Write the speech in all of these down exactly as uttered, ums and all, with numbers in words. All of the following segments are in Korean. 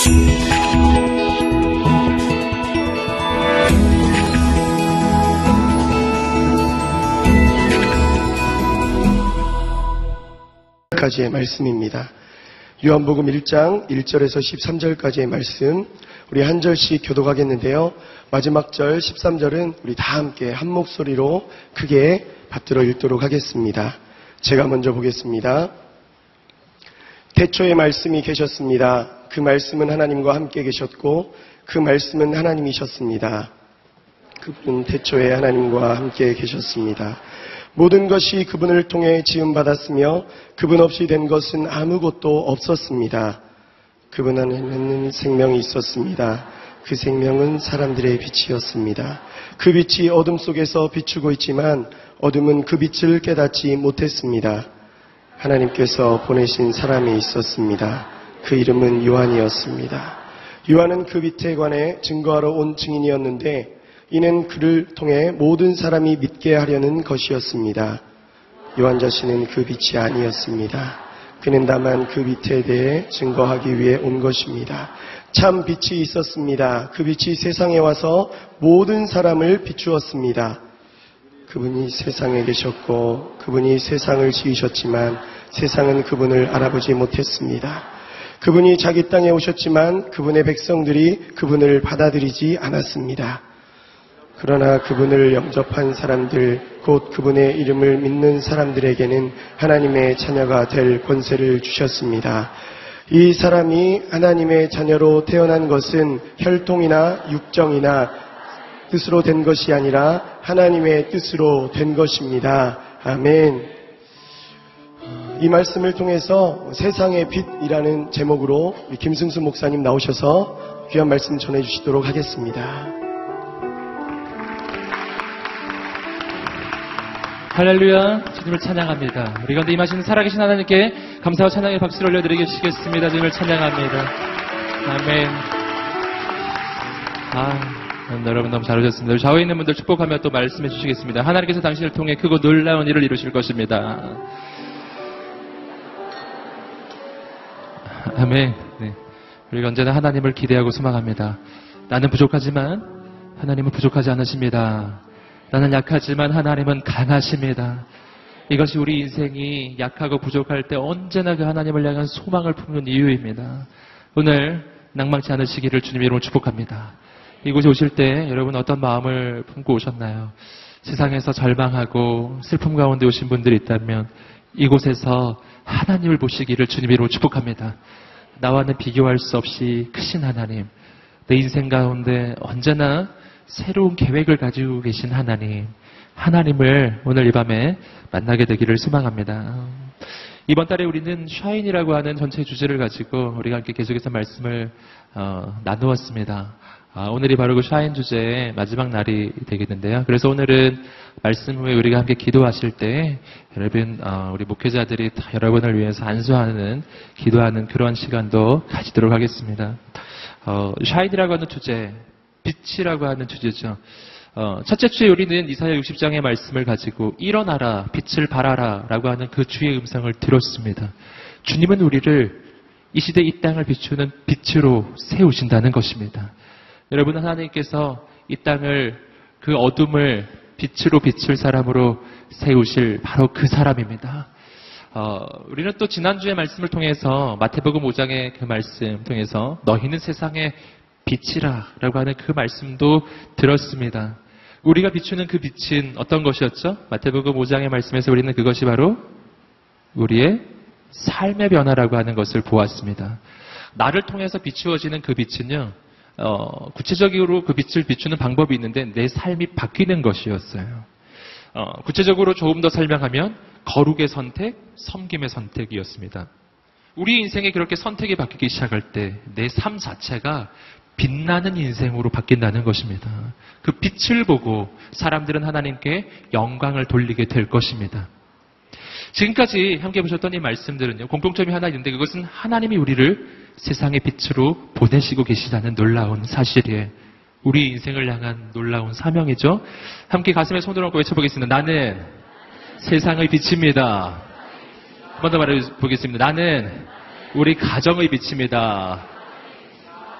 까지의 말씀입니다. 요한복음 일 장 일 절에서 십삼 절까지의 말씀 우리 한 절씩 교독하겠는데요. 마지막 절 십삼 절은 우리 다 함께 한 목소리로 크게 받들어 읽도록 하겠습니다. 제가 먼저 보겠습니다. 태초에 말씀이 계셨습니다. 그 말씀은 하나님과 함께 계셨고 그 말씀은 하나님이셨습니다. 그분 태초에 하나님과 함께 계셨습니다. 모든 것이 그분을 통해 지음받았으며 그분 없이 된 것은 아무것도 없었습니다. 그분 안에는 생명이 있었습니다. 그 생명은 사람들의 빛이었습니다. 그 빛이 어둠 속에서 비추고 있지만 어둠은 그 빛을 깨닫지 못했습니다. 하나님께서 보내신 사람이 있었습니다. 그 이름은 요한이었습니다. 요한은 그 빛에 관해 증거하러 온 증인이었는데 이는 그를 통해 모든 사람이 믿게 하려는 것이었습니다. 요한 자신은 그 빛이 아니었습니다. 그는 다만 그 빛에 대해 증거하기 위해 온 것입니다. 참 빛이 있었습니다. 그 빛이 세상에 와서 모든 사람을 비추었습니다. 그분이 세상에 계셨고 그분이 세상을 지으셨지만 세상은 그분을 알아보지 못했습니다. 그분이 자기 땅에 오셨지만 그분의 백성들이 그분을 받아들이지 않았습니다. 그러나 그분을 영접한 사람들, 곧 그분의 이름을 믿는 사람들에게는 하나님의 자녀가 될 권세를 주셨습니다. 이 사람이 하나님의 자녀로 태어난 것은 혈통이나 육정이나 뜻으로 된 것이 아니라 하나님의 뜻으로 된 것입니다. 아멘. 이 말씀을 통해서 세상의 빛이라는 제목으로 김승수 목사님 나오셔서 귀한 말씀 전해주시도록 하겠습니다. 할렐루야, 주님을 찬양합니다. 우리 가운데 임하시는 살아계신 하나님께 감사와 찬양의 박수를 올려드리겠습니다. 주님을 찬양합니다. 아멘. 아, 여러분 너무 잘 오셨습니다. 좌우에 있는 분들 축복하며 또 말씀해 주시겠습니다. 하나님께서 당신을 통해 크고 놀라운 일을 이루실 것입니다. 아멘. 네. 우리가 언제나 하나님을 기대하고 소망합니다. 나는 부족하지만 하나님은 부족하지 않으십니다. 나는 약하지만 하나님은 강하십니다. 이것이 우리 인생이 약하고 부족할 때 언제나 그 하나님을 향한 소망을 품는 이유입니다. 오늘 낭망치 않으시기를 주님 이름으로 축복합니다. 이곳에 오실 때 여러분 어떤 마음을 품고 오셨나요? 세상에서 절망하고 슬픔 가운데 오신 분들이 있다면 이곳에서 하나님을 보시기를 주님 이름으로 축복합니다. 나와는 비교할 수 없이 크신 하나님, 내 인생 가운데 언제나 새로운 계획을 가지고 계신 하나님, 하나님을 오늘 이 밤에 만나게 되기를 소망합니다. 이번 달에 우리는 샤인이라고 하는 전체 주제를 가지고 우리가 함께 계속해서 말씀을 어, 나누었습니다. 아, 오늘이 바로 그 샤인 주제의 마지막 날이 되겠는데요. 그래서 오늘은 말씀 후에 우리가 함께 기도하실 때 여러분 어, 우리 목회자들이 다 여러분을 위해서 안수하는 기도하는 그런 시간도 가지도록 하겠습니다. 어, 샤인이라고 하는 주제, 빛이라고 하는 주제죠. 어, 첫째 주에 우리는 이사야 육십 장의 말씀을 가지고 일어나라, 빛을 발하라 라고 하는 그 주의 음성을 들었습니다. 주님은 우리를 이 시대 이 땅을 비추는 빛으로 세우신다는 것입니다. 여러분, 하나님께서 이 땅을, 그 어둠을 빛으로 비출 사람으로 세우실 바로 그 사람입니다. 어, 우리는 또 지난주의 말씀을 통해서 마태복음 오 장의 그 말씀 통해서 너희는 세상의 빛이라 라고 하는 그 말씀도 들었습니다. 우리가 비추는 그 빛은 어떤 것이었죠? 마태복음 오 장의 말씀에서 우리는 그것이 바로 우리의 삶의 변화라고 하는 것을 보았습니다. 나를 통해서 비추어지는 그 빛은요, 어, 구체적으로 그 빛을 비추는 방법이 있는데 내 삶이 바뀌는 것이었어요. 어, 구체적으로 조금 더 설명하면 거룩의 선택, 섬김의 선택이었습니다. 우리 인생에 그렇게 선택이 바뀌기 시작할 때 내 삶 자체가 빛나는 인생으로 바뀐다는 것입니다. 그 빛을 보고 사람들은 하나님께 영광을 돌리게 될 것입니다. 지금까지 함께 보셨던 이 말씀들은요, 공통점이 하나 있는데 그것은 하나님이 우리를 세상의 빛으로 보내시고 계시다는 놀라운 사실이에요. 우리 인생을 향한 놀라운 사명이죠. 함께 가슴에 손을 얹고 외쳐보겠습니다. 나는 세상의 빛입니다. 한 번 더 말해보겠습니다. 나는 우리 가정의 빛입니다.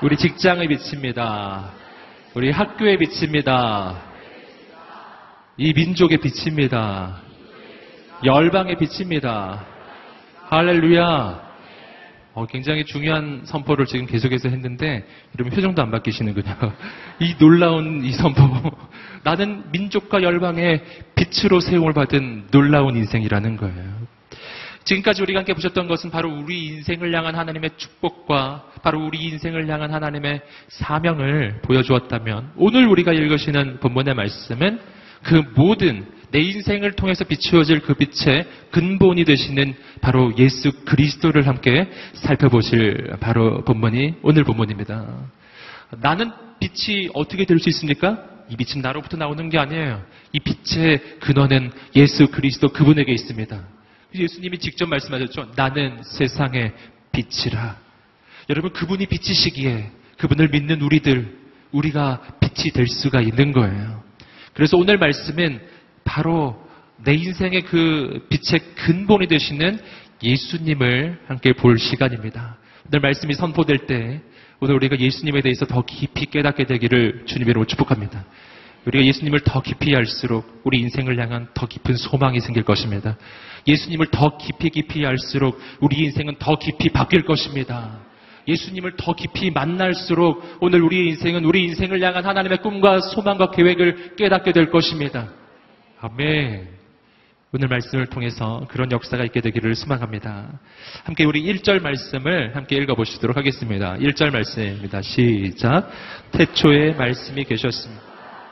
우리 직장의 빛입니다. 우리 학교의 빛입니다. 이 민족의 빛입니다. 열방의 빛입니다. 할렐루야. 어, 굉장히 중요한 선포를 지금 계속해서 했는데 이러면 표정도 안 바뀌시는군요. 이 놀라운 이 선포. 나는 민족과 열방의 빛으로 세움을 받은 놀라운 인생이라는 거예요. 지금까지 우리가 함께 보셨던 것은 바로 우리 인생을 향한 하나님의 축복과 바로 우리 인생을 향한 하나님의 사명을 보여주었다면 오늘 우리가 읽으시는 본문의 말씀은 그 모든 내 인생을 통해서 비추어질 그 빛의 근본이 되시는 바로 예수 그리스도를 함께 살펴보실 바로 본문이 오늘 본문입니다. 나는 빛이 어떻게 될 수 있습니까? 이 빛은 나로부터 나오는 게 아니에요. 이 빛의 근원은 예수 그리스도 그분에게 있습니다. 예수님이 직접 말씀하셨죠. 나는 세상의 빛이라. 여러분 그분이 빛이시기에 그분을 믿는 우리들 우리가 빛이 될 수가 있는 거예요. 그래서 오늘 말씀은 바로 내 인생의 그 빛의 근본이 되시는 예수님을 함께 볼 시간입니다. 오늘 말씀이 선포될 때 오늘 우리가 예수님에 대해서 더 깊이 깨닫게 되기를 주님으로 축복합니다. 우리가 예수님을 더 깊이 알수록 우리 인생을 향한 더 깊은 소망이 생길 것입니다. 예수님을 더 깊이 깊이 알수록 우리 인생은 더 깊이 바뀔 것입니다. 예수님을 더 깊이 만날수록 오늘 우리의 인생은 우리 인생을 향한 하나님의 꿈과 소망과 계획을 깨닫게 될 것입니다. 아멘. 오늘 말씀을 통해서 그런 역사가 있게 되기를 소망합니다. 함께 우리 일 절 말씀을 함께 읽어보시도록 하겠습니다. 일 절 말씀입니다. 시작. 태초에 말씀이 계셨습니다.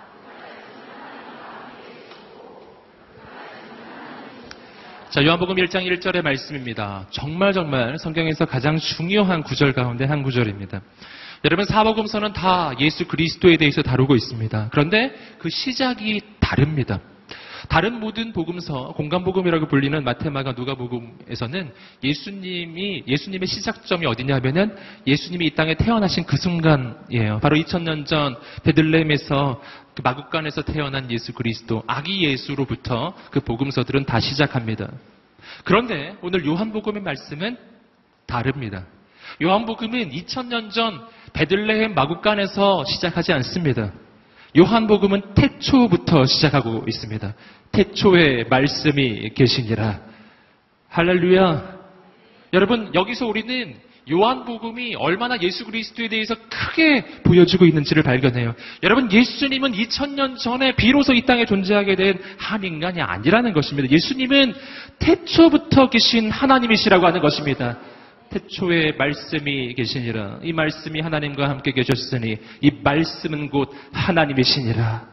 자, 요한복음 일 장 일 절의 말씀입니다. 정말 정말 성경에서 가장 중요한 구절 가운데 한 구절입니다. 여러분 사복음서는 다 예수 그리스도에 대해서 다루고 있습니다. 그런데 그 시작이 다릅니다. 다른 모든 복음서, 공간복음이라고 불리는 마태마가 누가복음에서는 예수님이, 예수님의 시작점이 어디냐 하면은 예수님이 이 땅에 태어나신 그 순간이에요. 바로 이천 년 전 베들레헴에서 그 마국간에서 태어난 예수 그리스도, 아기 예수로부터 그 복음서들은 다 시작합니다. 그런데 오늘 요한복음의 말씀은 다릅니다. 요한복음은 이천 년 전 베들레헴 마국간에서 시작하지 않습니다. 요한복음은 태초부터 시작하고 있습니다. 태초에 말씀이 계시니라. 할렐루야. 여러분 여기서 우리는 요한복음이 얼마나 예수 그리스도에 대해서 크게 보여주고 있는지를 발견해요. 여러분 예수님은 이천 년 전에 비로소 이 땅에 존재하게 된 한 인간이 아니라는 것입니다. 예수님은 태초부터 계신 하나님이시라고 하는 것입니다. 태초에 말씀이 계시니라. 이 말씀이 하나님과 함께 계셨으니 이 말씀은 곧 하나님이시니라.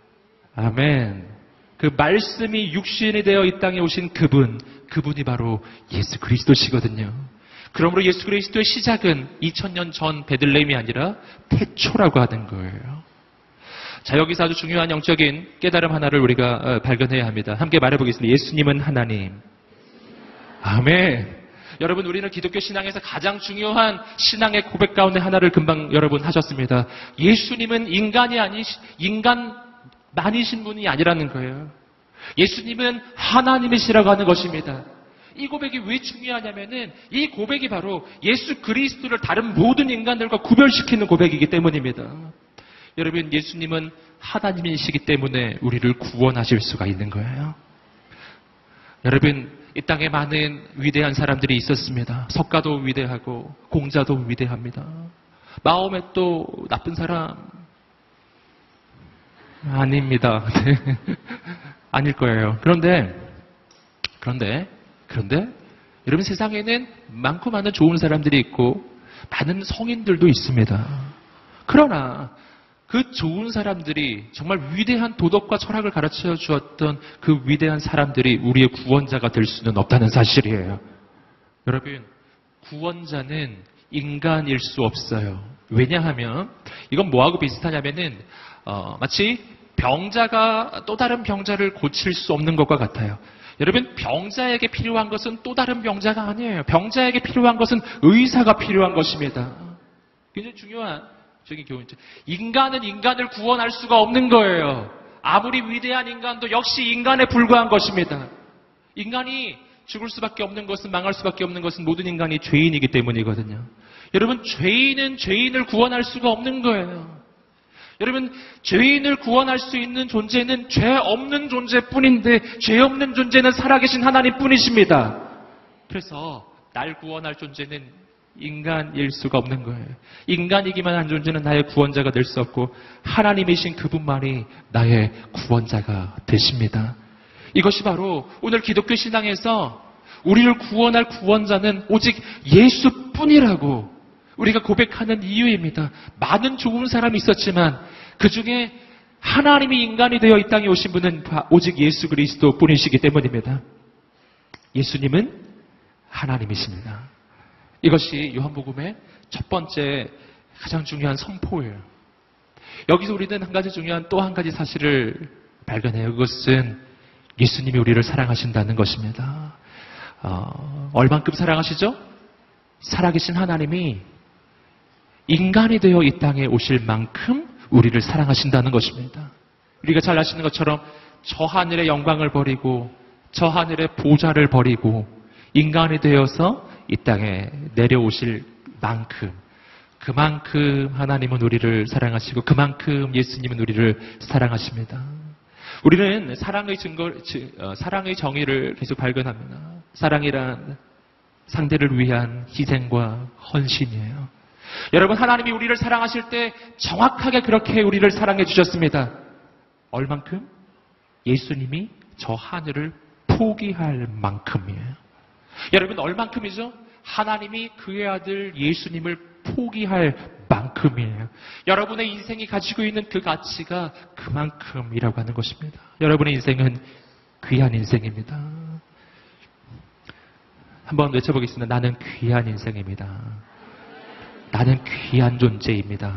아멘. 그 말씀이 육신이 되어 이 땅에 오신 그분, 그분이 바로 예수 그리스도시거든요. 그러므로 예수 그리스도의 시작은 이천 년 전 베들레헴이 아니라 태초라고 하는 거예요. 자, 여기서 아주 중요한 영적인 깨달음 하나를 우리가 발견해야 합니다. 함께 말해보겠습니다. 예수님은 하나님. 아멘. 여러분 우리는 기독교 신앙에서 가장 중요한 신앙의 고백 가운데 하나를 금방 여러분 하셨습니다. 예수님은 인간이 아니 인간만이신 분이 아니라는 거예요. 예수님은 하나님이시라고 하는 것입니다. 이 고백이 왜 중요하냐면은 이 고백이 바로 예수 그리스도를 다른 모든 인간들과 구별시키는 고백이기 때문입니다. 여러분 예수님은 하나님이시기 때문에 우리를 구원하실 수가 있는 거예요. 여러분 이 땅에 많은 위대한 사람들이 있었습니다. 석가도 위대하고 공자도 위대합니다. 마음에 또 나쁜 사람 아닙니다. 네. 아닐 거예요. 그런데 그런데 그런데 여러분 세상에는 많고 많은 좋은 사람들이 있고 많은 성인들도 있습니다. 그러나 그 좋은 사람들이 정말 위대한 도덕과 철학을 가르쳐 주었던 그 위대한 사람들이 우리의 구원자가 될 수는 없다는 사실이에요. 여러분, 구원자는 인간일 수 없어요. 왜냐하면 이건 뭐하고 비슷하냐면은 어, 마치 병자가 또 다른 병자를 고칠 수 없는 것과 같아요. 여러분, 병자에게 필요한 것은 또 다른 병자가 아니에요. 병자에게 필요한 것은 의사가 필요한 것입니다. 굉장히 중요한 적인 교훈이죠. 인간은 인간을 구원할 수가 없는 거예요. 아무리 위대한 인간도 역시 인간에 불과한 것입니다. 인간이 죽을 수밖에 없는 것은, 망할 수밖에 없는 것은 모든 인간이 죄인이기 때문이거든요. 여러분, 죄인은 죄인을 구원할 수가 없는 거예요. 여러분, 죄인을 구원할 수 있는 존재는 죄 없는 존재뿐인데 죄 없는 존재는 살아계신 하나님 뿐이십니다. 그래서 날 구원할 존재는 인간일 수가 없는 거예요. 인간이기만 한 존재는 나의 구원자가 될 수 없고 하나님이신 그분만이 나의 구원자가 되십니다. 이것이 바로 오늘 기독교 신앙에서 우리를 구원할 구원자는 오직 예수뿐이라고 우리가 고백하는 이유입니다. 많은 좋은 사람이 있었지만 그 중에 하나님이 인간이 되어 이 땅에 오신 분은 오직 예수 그리스도 뿐이시기 때문입니다. 예수님은 하나님이십니다. 이것이 요한복음의 첫 번째 가장 중요한 선포예요. 여기서 우리는 한 가지 중요한 또 한 가지 사실을 발견해요. 그것은 예수님이 우리를 사랑하신다는 것입니다. 어, 얼만큼 사랑하시죠? 살아계신 하나님이 인간이 되어 이 땅에 오실 만큼 우리를 사랑하신다는 것입니다. 우리가 잘 아시는 것처럼 저 하늘의 영광을 버리고 저 하늘의 보좌를 버리고 인간이 되어서 이 땅에 내려오실 만큼 그만큼 하나님은 우리를 사랑하시고 그만큼 예수님은 우리를 사랑하십니다. 우리는 사랑의 증거, 사랑의 정의를 계속 발견합니다. 사랑이란 상대를 위한 희생과 헌신이에요. 여러분, 하나님이 우리를 사랑하실 때 정확하게 그렇게 우리를 사랑해 주셨습니다. 얼만큼? 예수님이 저 하늘을 포기할 만큼이에요. 여러분, 얼만큼이죠? 하나님이 그의 아들 예수님을 포기할 만큼이에요. 여러분의 인생이 가지고 있는 그 가치가 그만큼이라고 하는 것입니다. 여러분의 인생은 귀한 인생입니다. 한번 외쳐보겠습니다. 나는 귀한 인생입니다. 나는 귀한 존재입니다.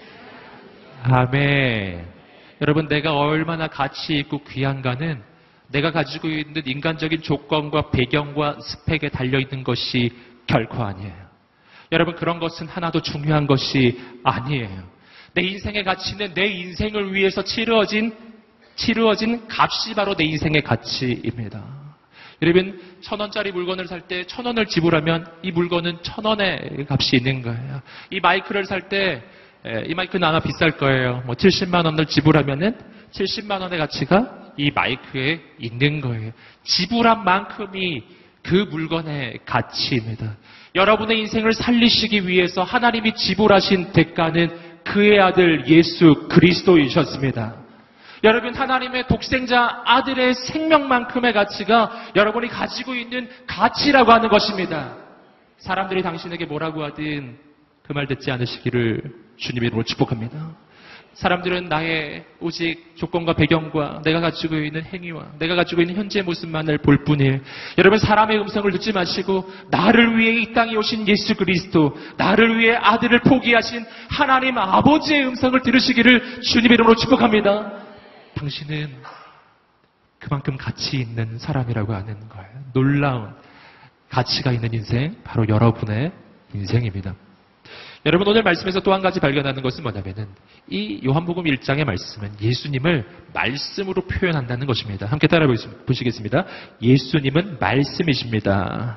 아멘. 여러분, 내가 얼마나 가치 있고 귀한가는 내가 가지고 있는 인간적인 조건과 배경과 스펙에 달려있는 것이 결코 아니에요. 여러분, 그런 것은 하나도 중요한 것이 아니에요. 내 인생의 가치는 내 인생을 위해서 치루어진, 치루어진 값이 바로 내 인생의 가치입니다. 여러분, 천 원짜리 물건을 살 때 천 원을 지불하면 이 물건은 천 원의 값이 있는 거예요. 이 마이크를 살 때 이 마이크는 아마 비쌀 거예요. 뭐 칠십만 원을 지불하면은 칠십만 원의 가치가 이 마이크에 있는 거예요. 지불한 만큼이 그 물건의 가치입니다. 여러분의 인생을 살리시기 위해서 하나님이 지불하신 대가는 그의 아들 예수 그리스도이셨습니다. 여러분, 하나님의 독생자 아들의 생명만큼의 가치가 여러분이 가지고 있는 가치라고 하는 것입니다. 사람들이 당신에게 뭐라고 하든 그 말 듣지 않으시기를 주님의 이름으로 축복합니다. 사람들은 나의 오직 조건과 배경과 내가 가지고 있는 행위와 내가 가지고 있는 현재의 모습만을 볼 뿐이에요. 여러분, 사람의 음성을 듣지 마시고 나를 위해 이 땅에 오신 예수 그리스도, 나를 위해 아들을 포기하신 하나님 아버지의 음성을 들으시기를 주님의 이름으로 축복합니다. 당신은 그만큼 가치 있는 사람이라고 하는 거예요. 놀라운 가치가 있는 인생, 바로 여러분의 인생입니다. 여러분, 오늘 말씀에서 또 한 가지 발견하는 것은 뭐냐면은 이 요한복음 일 장의 말씀은 예수님을 말씀으로 표현한다는 것입니다. 함께 따라 보시겠습니다. 예수님은 말씀이십니다.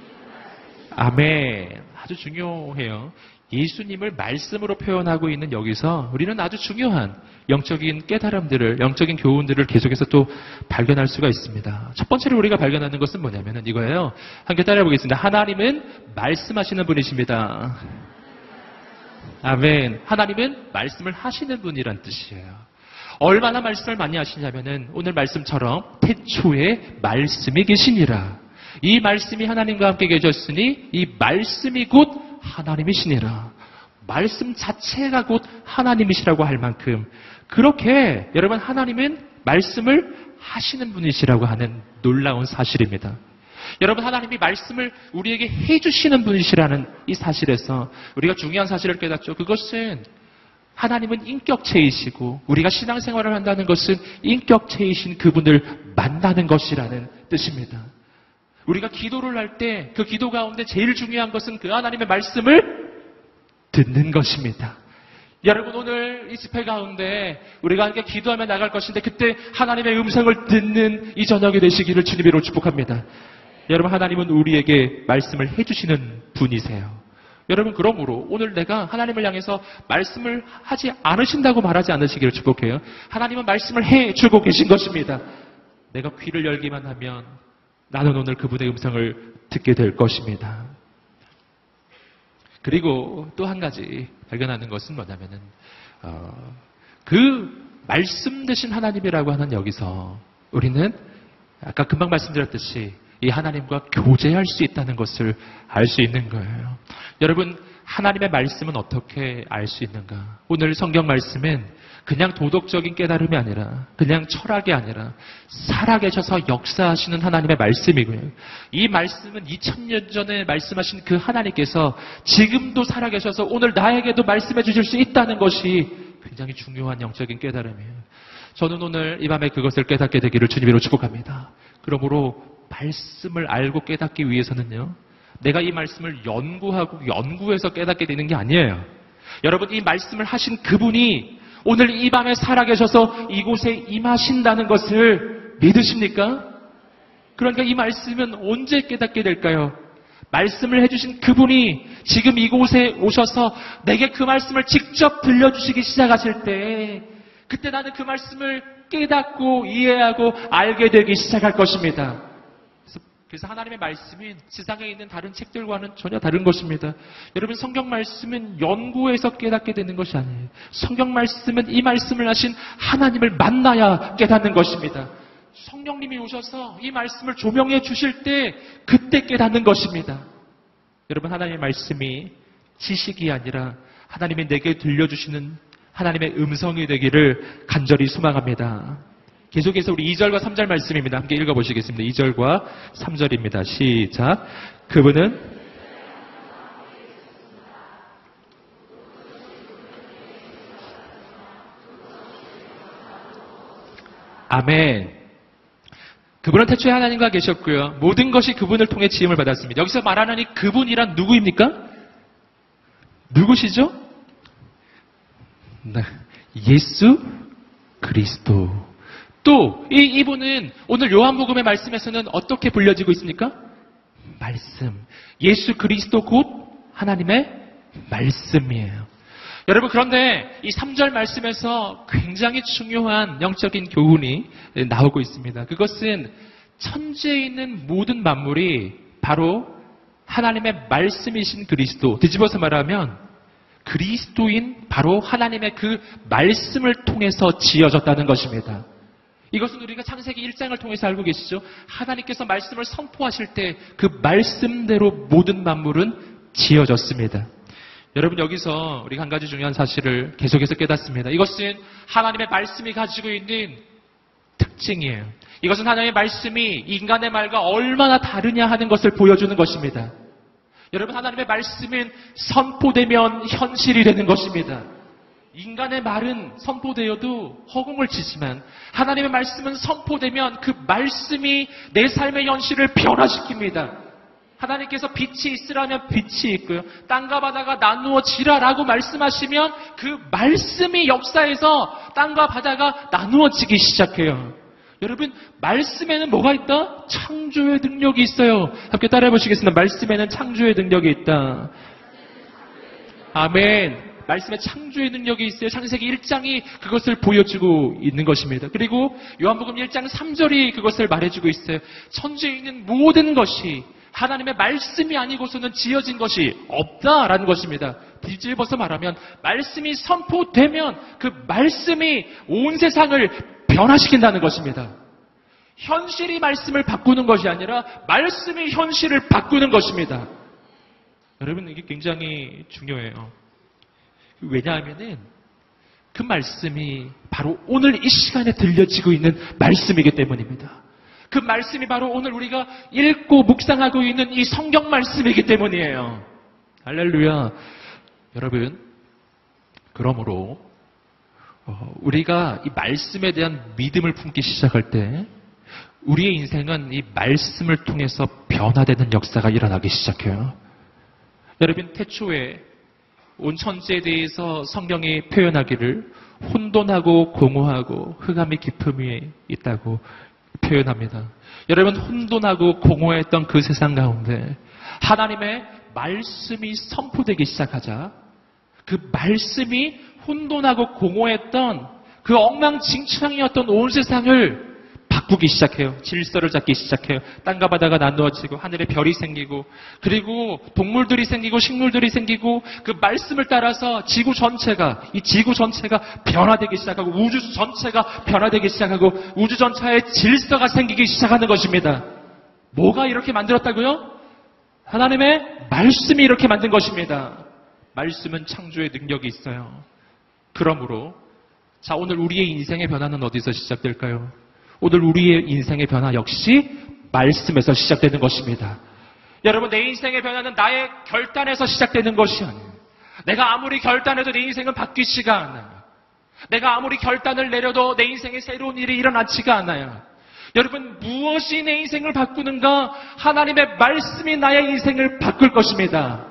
아멘. 아주 중요해요. 예수님을 말씀으로 표현하고 있는 여기서 우리는 아주 중요한 영적인 깨달음들을, 영적인 교훈들을 계속해서 또 발견할 수가 있습니다. 첫 번째로 우리가 발견하는 것은 뭐냐면은 이거예요. 함께 따라 보겠습니다. 하나님은 말씀하시는 분이십니다. 아멘. 하나님은 말씀을 하시는 분이란 뜻이에요. 얼마나 말씀을 많이 하시냐면은 오늘 말씀처럼 태초에 말씀이 계시니라. 이 말씀이 하나님과 함께 계셨으니 이 말씀이 곧 하나님이시니라. 말씀 자체가 곧 하나님이시라고 할 만큼 그렇게 여러분, 하나님은 말씀을 하시는 분이시라고 하는 놀라운 사실입니다. 여러분, 하나님이 말씀을 우리에게 해주시는 분이시라는 이 사실에서 우리가 중요한 사실을 깨닫죠. 그것은 하나님은 인격체이시고 우리가 신앙생활을 한다는 것은 인격체이신 그분을 만나는 것이라는 뜻입니다. 우리가 기도를 할 때 그 기도 가운데 제일 중요한 것은 그 하나님의 말씀을 듣는 것입니다. 여러분, 오늘 이 집회 가운데 우리가 함께 기도하며 나갈 것인데 그때 하나님의 음성을 듣는 이 저녁이 되시기를 주님으로 축복합니다. 여러분, 하나님은 우리에게 말씀을 해주시는 분이세요. 여러분, 그러므로 오늘 내가 하나님을 향해서 말씀을 하지 않으신다고 말하지 않으시기를 축복해요. 하나님은 말씀을 해주고 계신 것입니다. 내가 귀를 열기만 하면 나는 오늘 그분의 음성을 듣게 될 것입니다. 그리고 또 한 가지 발견하는 것은 뭐냐면은 어, 그 말씀 되신 하나님이라고 하는 여기서 우리는 아까 금방 말씀드렸듯이 이 하나님과 교제할 수 있다는 것을 알 수 있는 거예요. 여러분, 하나님의 말씀은 어떻게 알 수 있는가? 오늘 성경 말씀은 그냥 도덕적인 깨달음이 아니라, 그냥 철학이 아니라 살아계셔서 역사하시는 하나님의 말씀이고요. 이 말씀은 이천 년 전에 말씀하신 그 하나님께서 지금도 살아계셔서 오늘 나에게도 말씀해 주실 수 있다는 것이 굉장히 중요한 영적인 깨달음이에요. 저는 오늘 이 밤에 그것을 깨닫게 되기를 주님으로 축복합니다. 그러므로 말씀을 알고 깨닫기 위해서는요, 내가 이 말씀을 연구하고 연구해서 깨닫게 되는 게 아니에요. 여러분, 이 말씀을 하신 그분이 오늘 이 밤에 살아계셔서 이곳에 임하신다는 것을 믿으십니까? 그러니까 이 말씀은 언제 깨닫게 될까요? 말씀을 해주신 그분이 지금 이곳에 오셔서 내게 그 말씀을 직접 들려주시기 시작하실 때, 그때 나는 그 말씀을 깨닫고 이해하고 알게 되기 시작할 것입니다. 그래서 하나님의 말씀은 세상에 있는 다른 책들과는 전혀 다른 것입니다. 여러분, 성경 말씀은 연구해서 깨닫게 되는 것이 아니에요. 성경 말씀은 이 말씀을 하신 하나님을 만나야 깨닫는 것입니다. 성령님이 오셔서 이 말씀을 조명해 주실 때 그때 깨닫는 것입니다. 여러분, 하나님의 말씀이 지식이 아니라 하나님이 내게 들려주시는 하나님의 음성이 되기를 간절히 소망합니다. 계속해서 우리 이 절과 삼 절 말씀입니다. 함께 읽어보시겠습니다. 이 절과 삼 절입니다. 시작. 그분은 아멘. 그분은 태초에 하나님과 계셨고요. 모든 것이 그분을 통해 지음을 받았습니다. 여기서 말하는 이 그분이란 누구입니까? 누구시죠? 네. 예수 그리스도. 또 이 이분은 오늘 요한복음의 말씀에서는 어떻게 불려지고 있습니까? 말씀. 예수 그리스도 곧 하나님의 말씀이에요. 여러분, 그런데 이 삼 절 말씀에서 굉장히 중요한 영적인 교훈이 나오고 있습니다. 그것은 천지에 있는 모든 만물이 바로 하나님의 말씀이신 그리스도, 뒤집어서 말하면 그리스도인 바로 하나님의 그 말씀을 통해서 지어졌다는 것입니다. 이것은 우리가 창세기 일 장을 통해서 알고 계시죠? 하나님께서 말씀을 선포하실 때 그 말씀대로 모든 만물은 지어졌습니다. 여러분, 여기서 우리가 한 가지 중요한 사실을 계속해서 깨닫습니다. 이것은 하나님의 말씀이 가지고 있는 특징이에요. 이것은 하나님의 말씀이 인간의 말과 얼마나 다르냐 하는 것을 보여주는 것입니다. 여러분, 하나님의 말씀은 선포되면 현실이 되는 것입니다. 인간의 말은 선포되어도 허공을 치지만 하나님의 말씀은 선포되면 그 말씀이 내 삶의 현실을 변화시킵니다. 하나님께서 빛이 있으라면 빛이 있고요. 땅과 바다가 나누어지라라고 말씀하시면 그 말씀이 역사에서 땅과 바다가 나누어지기 시작해요. 여러분, 말씀에는 뭐가 있다? 창조의 능력이 있어요. 함께 따라해 보시겠습니다. 말씀에는 창조의 능력이 있다. 아멘. 말씀에 창조의 능력이 있어요. 창세기 일 장이 그것을 보여주고 있는 것입니다. 그리고 요한복음 일 장 삼 절이 그것을 말해주고 있어요. 천지에 있는 모든 것이 하나님의 말씀이 아니고서는 지어진 것이 없다라는 것입니다. 뒤집어서 말하면 말씀이 선포되면 그 말씀이 온 세상을 변화시킨다는 것입니다. 현실이 말씀을 바꾸는 것이 아니라 말씀이 현실을 바꾸는 것입니다. 여러분, 이게 굉장히 중요해요. 왜냐하면은 그 말씀이 바로 오늘 이 시간에 들려지고 있는 말씀이기 때문입니다. 그 말씀이 바로 오늘 우리가 읽고 묵상하고 있는 이 성경 말씀이기 때문이에요. 할렐루야. 여러분, 그러므로 우리가 이 말씀에 대한 믿음을 품기 시작할 때 우리의 인생은 이 말씀을 통해서 변화되는 역사가 일어나기 시작해요. 여러분, 태초에 온 천지에 대해서 성경이 표현하기를 혼돈하고 공허하고 흑암이 깊음 위에 있다고 표현합니다. 여러분, 혼돈하고 공허했던 그 세상 가운데 하나님의 말씀이 선포되기 시작하자 그 말씀이 혼돈하고 공허했던 그 엉망진창이었던 온 세상을 바꾸기 시작해요. 질서를 잡기 시작해요. 땅과 바다가 나누어지고 하늘에 별이 생기고 그리고 동물들이 생기고 식물들이 생기고 그 말씀을 따라서 지구 전체가 이 지구 전체가 변화되기 시작하고 우주 전체가 변화되기 시작하고 우주 전체에 질서가 생기기 시작하는 것입니다. 뭐가 이렇게 만들었다고요? 하나님의 말씀이 이렇게 만든 것입니다. 말씀은 창조의 능력이 있어요. 그러므로 자 오늘 우리의 인생의 변화는 어디서 시작될까요? 오늘 우리의 인생의 변화 역시 말씀에서 시작되는 것입니다. 여러분 내 인생의 변화는 나의 결단에서 시작되는 것이 아니에요. 내가 아무리 결단해도 내 인생은 바뀌지가 않아요. 내가 아무리 결단을 내려도 내 인생에 새로운 일이 일어나지가 않아요. 여러분 무엇이 내 인생을 바꾸는가? 하나님의 말씀이 나의 인생을 바꿀 것입니다.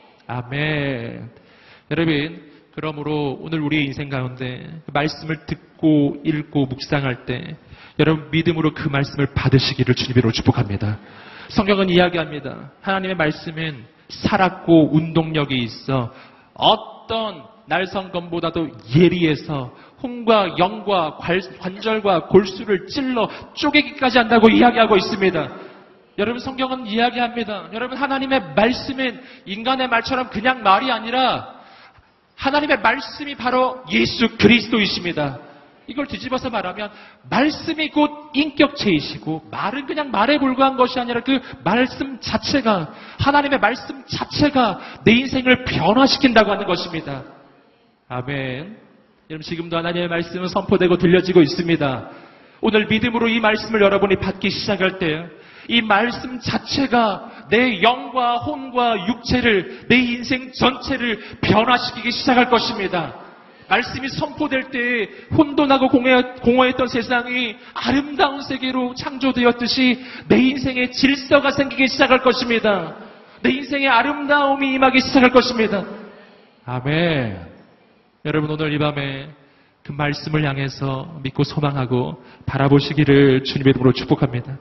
아멘. 여러분 그러므로 오늘 우리의 인생 가운데 그 말씀을 듣고 읽고 묵상할 때 여러분 믿음으로 그 말씀을 받으시기를 주님으로 축복합니다. 성경은 이야기합니다. 하나님의 말씀은 살았고 운동력이 있어 어떤 날성검보다도 예리해서 혼과 영과 관절과 골수를 찔러 쪼개기까지 한다고 이야기하고 있습니다. 여러분 성경은 이야기합니다. 여러분 하나님의 말씀은 인간의 말처럼 그냥 말이 아니라 하나님의 말씀이 바로 예수 그리스도이십니다. 이걸 뒤집어서 말하면 말씀이 곧 인격체이시고 말은 그냥 말에 불과한 것이 아니라 그 말씀 자체가 하나님의 말씀 자체가 내 인생을 변화시킨다고 하는 것입니다. 아멘. 여러분 지금도 하나님의 말씀은 선포되고 들려지고 있습니다. 오늘 믿음으로 이 말씀을 여러분이 받기 시작할 때 이 말씀 자체가 내 영과 혼과 육체를 내 인생 전체를 변화시키기 시작할 것입니다. 말씀이 선포될 때 혼돈하고 공허했던 세상이 아름다운 세계로 창조되었듯이 내 인생에 질서가 생기기 시작할 것입니다. 내 인생에 아름다움이 임하기 시작할 것입니다. 아멘. 여러분 오늘 이 밤에 그 말씀을 향해서 믿고 소망하고 바라보시기를 주님의 이름으로 축복합니다.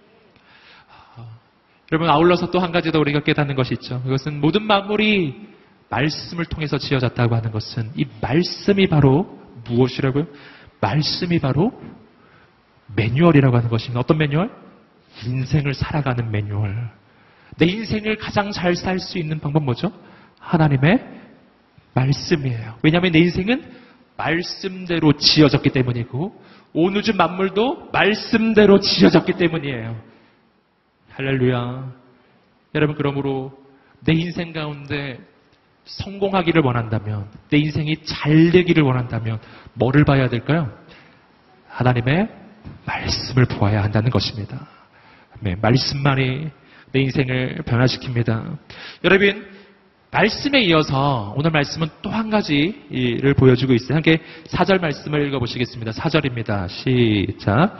여러분 아울러서 또 한 가지 더 우리가 깨닫는 것이 있죠. 그것은 모든 만물이 말씀을 통해서 지어졌다고 하는 것은 이 말씀이 바로 무엇이라고요? 말씀이 바로 매뉴얼이라고 하는 것입니다. 어떤 매뉴얼? 인생을 살아가는 매뉴얼. 내 인생을 가장 잘 살 수 있는 방법 뭐죠? 하나님의 말씀이에요. 왜냐하면 내 인생은 말씀대로 지어졌기 때문이고 온 우주 만물도 말씀대로 지어졌기 때문이에요. 할렐루야. 여러분 그러므로 내 인생 가운데 성공하기를 원한다면 내 인생이 잘 되기를 원한다면 뭐를 봐야 될까요? 하나님의 말씀을 보아야 한다는 것입니다. 네, 말씀만이 내 인생을 변화시킵니다. 여러분 말씀에 이어서 오늘 말씀은 또 한 가지를 보여주고 있어요. 함께 사 절 말씀을 읽어보시겠습니다. 사 절입니다. 시작.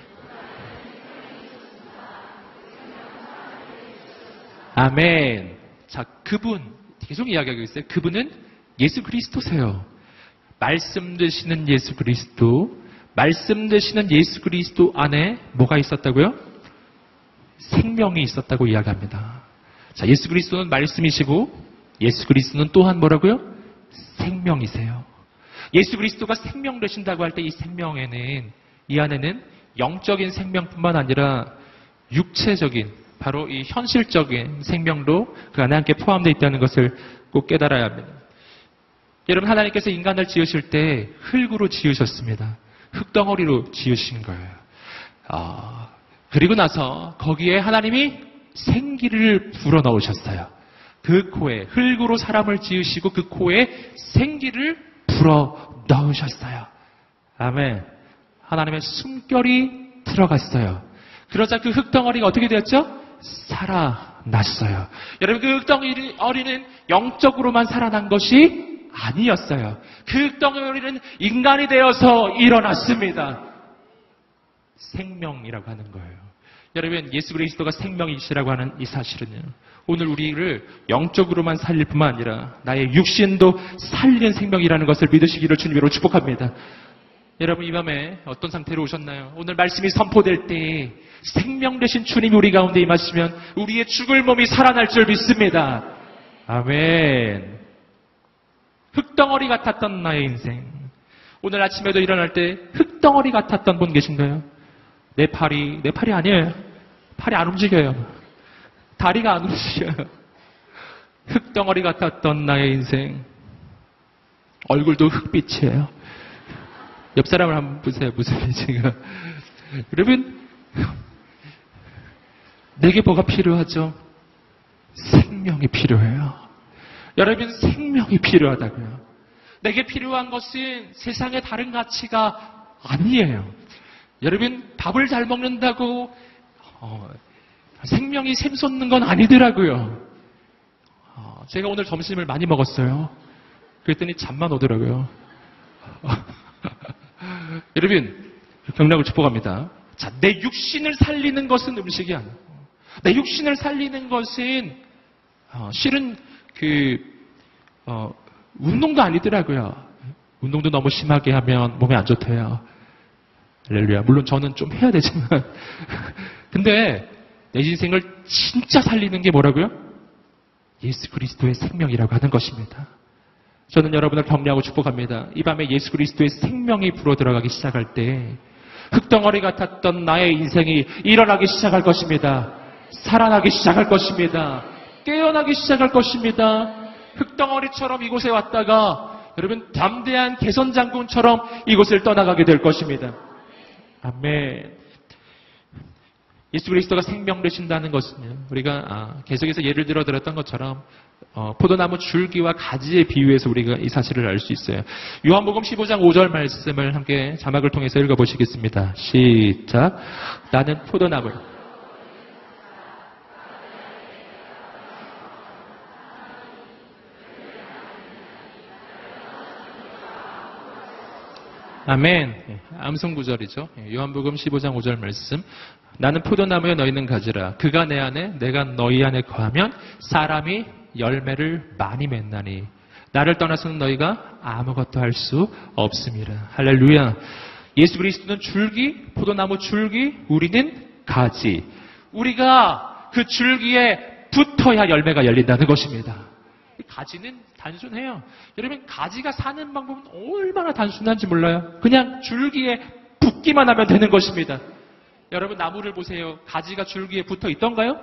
아멘. 자, 그분 계속 이야기하고 있어요. 그분은 예수 그리스도세요. 말씀 되시는 예수 그리스도, 말씀 되시는 예수 그리스도 안에 뭐가 있었다고요? 생명이 있었다고 이야기합니다. 자, 예수 그리스도는 말씀이시고 예수 그리스도는 또한 뭐라고요? 생명이세요. 예수 그리스도가 생명 되신다고 할 때 이 생명에는 이 안에는 영적인 생명뿐만 아니라 육체적인 바로 이 현실적인 생명도 그 안에 함께 포함되어 있다는 것을 꼭 깨달아야 합니다. 여러분 하나님께서 인간을 지으실 때 흙으로 지으셨습니다. 흙덩어리로 지으신 거예요. 어, 그리고 나서 거기에 하나님이 생기를 불어넣으셨어요. 그 코에 흙으로 사람을 지으시고 그 코에 생기를 불어넣으셨어요. 아멘. 하나님의 숨결이 들어갔어요. 그러자 그 흙덩어리가 어떻게 되었죠? 살아났어요. 여러분 그 흙덩어리는 영적으로만 살아난 것이 아니었어요. 그 흙덩어리는 인간이 되어서 일어났습니다. 생명이라고 하는 거예요. 여러분 예수 그리스도가 생명이시라고 하는 이 사실은요. 오늘 우리를 영적으로만 살릴 뿐만 아니라 나의 육신도 살리는 생명이라는 것을 믿으시기를 주님으로 축복합니다. 여러분 이 밤에 어떤 상태로 오셨나요? 오늘 말씀이 선포될 때 생명 되신 주님이 우리 가운데 임하시면 우리의 죽을 몸이 살아날 줄 믿습니다. 아멘. 흙덩어리 같았던 나의 인생. 오늘 아침에도 일어날 때 흙덩어리 같았던 분 계신가요? 내 팔이, 내 팔이 아니에요. 팔이 안 움직여요. 다리가 안 움직여요. 흙덩어리 같았던 나의 인생. 얼굴도 흙빛이에요. 옆 사람을 한번 보세요. 무슨 빛인가. 여러분, 내게 뭐가 필요하죠? 생명이 필요해요. 여러분, 생명이 필요하다고요. 내게 필요한 것은 세상의 다른 가치가 아니에요. 여러분, 밥을 잘 먹는다고 어, 생명이 샘솟는 건 아니더라고요. 어, 제가 오늘 점심을 많이 먹었어요. 그랬더니 잠만 오더라고요. 여러분, 경락을 축복합니다. 자, 내 육신을 살리는 것은 음식이 아니고, 내 육신을 살리는 것은 어, 실은 그 어, 운동도 아니더라고요. 운동도 너무 심하게 하면 몸에 안 좋대요. 할렐루야. 물론 저는 좀 해야 되지만, 근데 내 인생을 진짜 살리는 게 뭐라고요? 예수 그리스도의 생명이라고 하는 것입니다. 저는 여러분을 격려하고 축복합니다. 이 밤에 예수 그리스도의 생명이 불어 들어가기 시작할 때 흙덩어리 같았던 나의 인생이 일어나기 시작할 것입니다. 살아나기 시작할 것입니다. 깨어나기 시작할 것입니다. 흙덩어리처럼 이곳에 왔다가 여러분 담대한 개선장군처럼 이곳을 떠나가게 될 것입니다. 아멘. 예수 그리스도가 생명 되신다는 것은요, 우리가 아, 계속해서 예를 들어 들었던 것처럼 어, 포도나무 줄기와 가지에 비유해서 우리가 이 사실을 알 수 있어요. 요한복음 십오 장 오 절 말씀을 함께 자막을 통해서 읽어보시겠습니다. 시작. 나는 포도나무. 아멘. 암송 구절이죠. 요한복음 십오 장 오 절 말씀. 나는 포도나무에 너희는 가지라. 그가 내 안에 내가 너희 안에 거하면 사람이 열매를 많이 맺나니 나를 떠나서는 너희가 아무것도 할 수 없음이라. 할렐루야. 예수 그리스도는 줄기, 포도나무 줄기, 우리는 가지. 우리가 그 줄기에 붙어야 열매가 열린다는 것입니다. 가지는 단순해요. 여러분, 가지가 사는 방법은 얼마나 단순한지 몰라요. 그냥 줄기에 붙기만 하면 되는 것입니다. 여러분, 나무를 보세요. 가지가 줄기에 붙어 있던가요?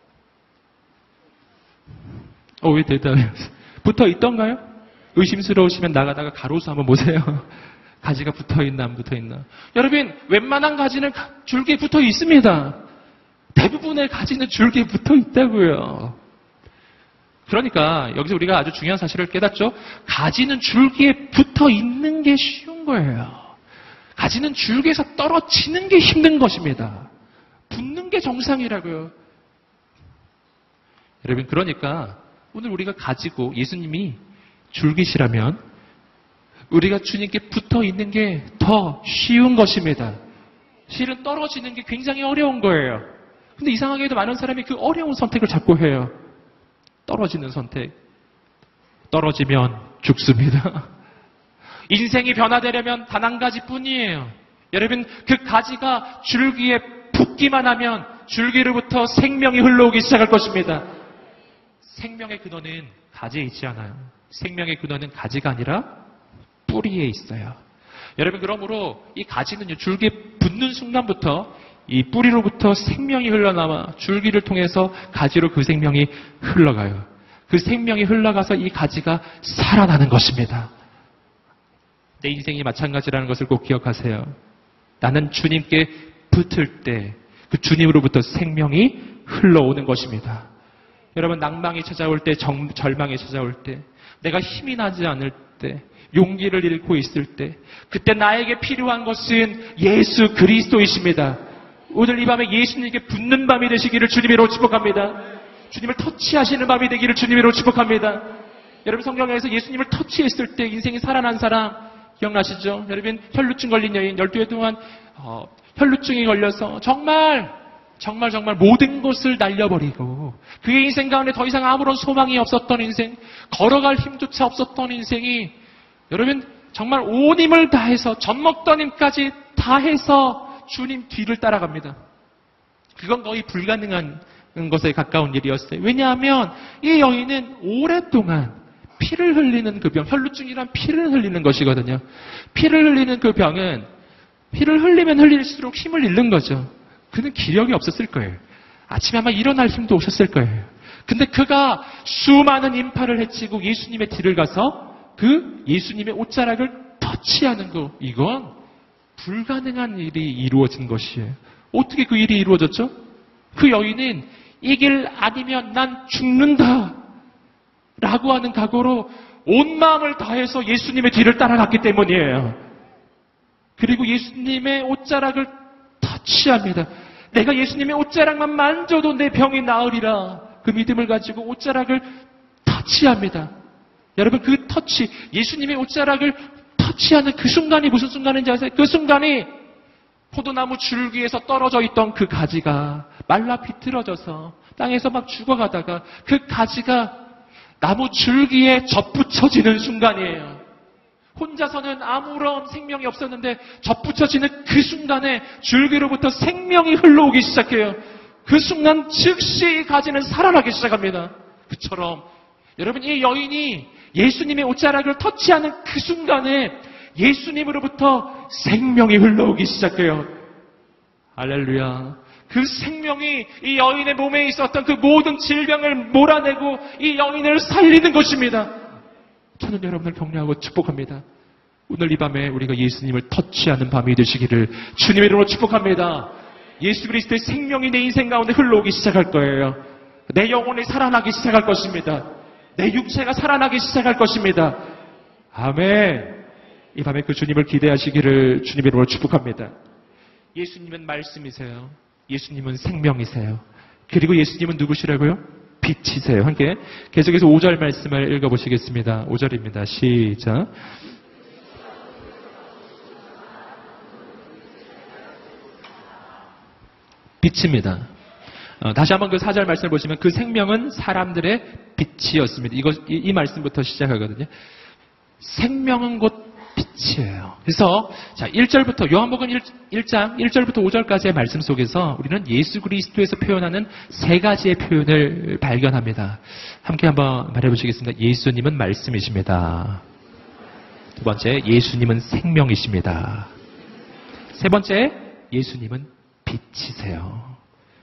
어, 왜 대답해요? 붙어 있던가요? 의심스러우시면 나가다가 가로수 한번 보세요. 가지가 붙어 있나 안 붙어 있나. 여러분, 웬만한 가지는 줄기에 붙어 있습니다. 대부분의 가지는 줄기에 붙어 있다고요. 그러니까 여기서 우리가 아주 중요한 사실을 깨닫죠. 가지는 줄기에 붙어 있는 게 쉬운 거예요. 가지는 줄기에서 떨어지는 게 힘든 것입니다. 붙는 게 정상이라고요. 여러분, 그러니까 오늘 우리가 가지고 예수님이 줄기시라면 우리가 주님께 붙어 있는 게 더 쉬운 것입니다. 실은 떨어지는 게 굉장히 어려운 거예요. 근데 이상하게도 많은 사람이 그 어려운 선택을 자꾸 해요. 떨어지는 선택. 떨어지면 죽습니다. 인생이 변화되려면 단 한 가지뿐이에요. 여러분, 그 가지가 줄기에 붙기만 하면 줄기로부터 생명이 흘러오기 시작할 것입니다. 생명의 근원은 가지에 있지 않아요. 생명의 근원은 가지가 아니라 뿌리에 있어요. 여러분, 그러므로 이 가지는요, 줄기에 붙는 순간부터 이 뿌리로부터 생명이 흘러나와 줄기를 통해서 가지로 그 생명이 흘러가요. 그 생명이 흘러가서 이 가지가 살아나는 것입니다. 내 인생이 마찬가지라는 것을 꼭 기억하세요. 나는 주님께 붙을 때 그 주님으로부터 생명이 흘러오는 것입니다. 여러분, 낭망이 찾아올 때, 정, 절망이 찾아올 때, 내가 힘이 나지 않을 때, 용기를 잃고 있을 때, 그때 나에게 필요한 것은 예수 그리스도이십니다. 오늘 이 밤에 예수님께 붙는 밤이 되시기를 주님으로 축복합니다. 주님을 터치하시는 밤이 되기를 주님으로 축복합니다. 여러분, 성경에서 예수님을 터치했을 때 인생이 살아난 사람 기억나시죠? 여러분, 혈루증 걸린 여인 열두 해 동안 어, 혈루증이 걸려서 정말 정말 정말 모든 것을 날려버리고 그의 인생 가운데 더 이상 아무런 소망이 없었던 인생, 걸어갈 힘조차 없었던 인생이 여러분 정말 온 힘을 다해서 젖 먹던 힘까지 다해서 주님 뒤를 따라갑니다. 그건 거의 불가능한 것에 가까운 일이었어요. 왜냐하면 이 여인은 오랫동안 피를 흘리는 그 병, 혈루증이란 피를 흘리는 것이거든요. 피를 흘리는 그 병은 피를 흘리면 흘릴수록 힘을 잃는 거죠. 그는 기력이 없었을 거예요. 아침에 아마 일어날 힘도 없었을 거예요. 근데 그가 수많은 인파를 해치고 예수님의 뒤를 가서 그 예수님의 옷자락을 터치하는 거, 이건 불가능한 일이 이루어진 것이에요. 어떻게 그 일이 이루어졌죠? 그 여인은 이 길 아니면 난 죽는다 라고 하는 각오로 온 마음을 다해서 예수님의 뒤를 따라갔기 때문이에요. 그리고 예수님의 옷자락을 터치합니다. 내가 예수님의 옷자락만 만져도 내 병이 나으리라. 그 믿음을 가지고 옷자락을 터치합니다. 여러분, 그 터치, 예수님의 옷자락을 터치하는 그 순간이 무슨 순간인지 아세요? 그 순간이 포도나무 줄기에서 떨어져 있던 그 가지가 말라 비틀어져서 땅에서 막 죽어가다가 그 가지가 나무 줄기에 접붙여지는 순간이에요. 혼자서는 아무런 생명이 없었는데 접붙여지는 그 순간에 줄기로부터 생명이 흘러오기 시작해요. 그 순간 즉시 가지는 살아나기 시작합니다. 그처럼 여러분, 이 여인이 예수님의 옷자락을 터치하는 그 순간에 예수님으로부터 생명이 흘러오기 시작해요. 할렐루야. 그 생명이 이 여인의 몸에 있었던 그 모든 질병을 몰아내고 이 여인을 살리는 것입니다. 저는 여러분을 격려하고 축복합니다. 오늘 이 밤에 우리가 예수님을 터치하는 밤이 되시기를 주님의 이름으로 축복합니다. 예수 그리스도의 생명이 내 인생 가운데 흘러오기 시작할 거예요. 내 영혼이 살아나기 시작할 것입니다. 내 육체가 살아나기 시작할 것입니다. 아멘. 이 밤에 그 주님을 기대하시기를 주님의 이름으로 축복합니다. 예수님은 말씀이세요. 예수님은 생명이세요. 그리고 예수님은 누구시라고요? 빛이세요. 함께 계속해서 오 절 말씀을 읽어보시겠습니다. 오 절입니다. 시작. 빛입니다. 어, 다시 한번 그 사 절 말씀을 보시면 그 생명은 사람들의 빛이었습니다. 이거, 이, 이 말씀부터 시작하거든요. 생명은 곧 빛이에요. 그래서 자 일 절부터 요한복음 일 장 일 절부터 오 절까지의 말씀 속에서 우리는 예수 그리스도에서 표현하는 세 가지의 표현을 발견합니다. 함께 한번 말해보시겠습니다. 예수님은 말씀이십니다. 두 번째, 예수님은 생명이십니다. 세 번째, 예수님은 빛이세요.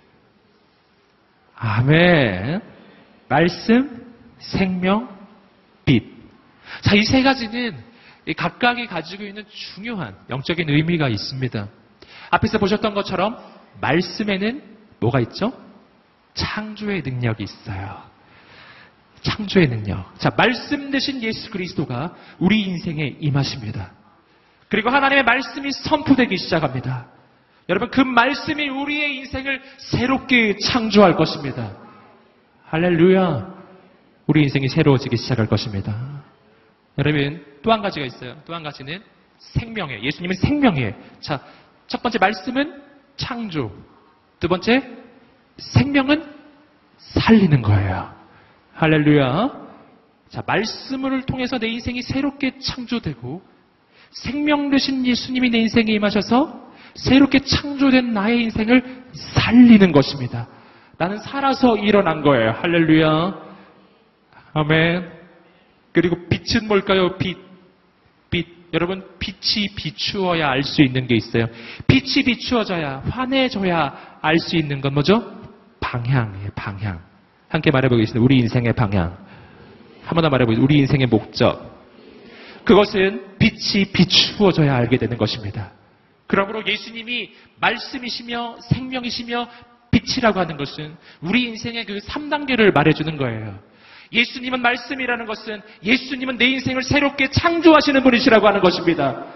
아멘. 말씀, 생명, 빛. 자, 이 세 가지는 각각이 가지고 있는 중요한 영적인 의미가 있습니다. 앞에서 보셨던 것처럼 말씀에는 뭐가 있죠? 창조의 능력이 있어요. 창조의 능력. 자, 말씀 되신 예수 그리스도가 우리 인생에 임하십니다. 그리고 하나님의 말씀이 선포되기 시작합니다. 여러분, 그 말씀이 우리의 인생을 새롭게 창조할 것입니다. 할렐루야. 우리 인생이 새로워지기 시작할 것입니다. 여러분, 또 한 가지가 있어요. 또 한 가지는 생명이에요. 예수님은 생명이에요. 자, 첫 번째 말씀은 창조. 두 번째, 생명은 살리는 거예요. 할렐루야. 자, 말씀을 통해서 내 인생이 새롭게 창조되고 생명 되신 예수님이 내 인생에 임하셔서 새롭게 창조된 나의 인생을 살리는 것입니다. 나는 살아서 일어난 거예요. 할렐루야. 아멘. 그리고 빛은 뭘까요? 빛. 빛. 여러분, 빛이 비추어야 알 수 있는 게 있어요. 빛이 비추어져야, 환해져야 알 수 있는 건 뭐죠? 방향이에요. 방향. 함께 말해보겠습니다. 우리 인생의 방향. 한 번 더 말해보겠습니다. 우리 인생의 목적. 그것은 빛이 비추어져야 알게 되는 것입니다. 그러므로 예수님이 말씀이시며 생명이시며 빛이라고 하는 것은 우리 인생의 그 삼 단계를 말해주는 거예요. 예수님은 말씀이라는 것은 예수님은 내 인생을 새롭게 창조하시는 분이시라고 하는 것입니다.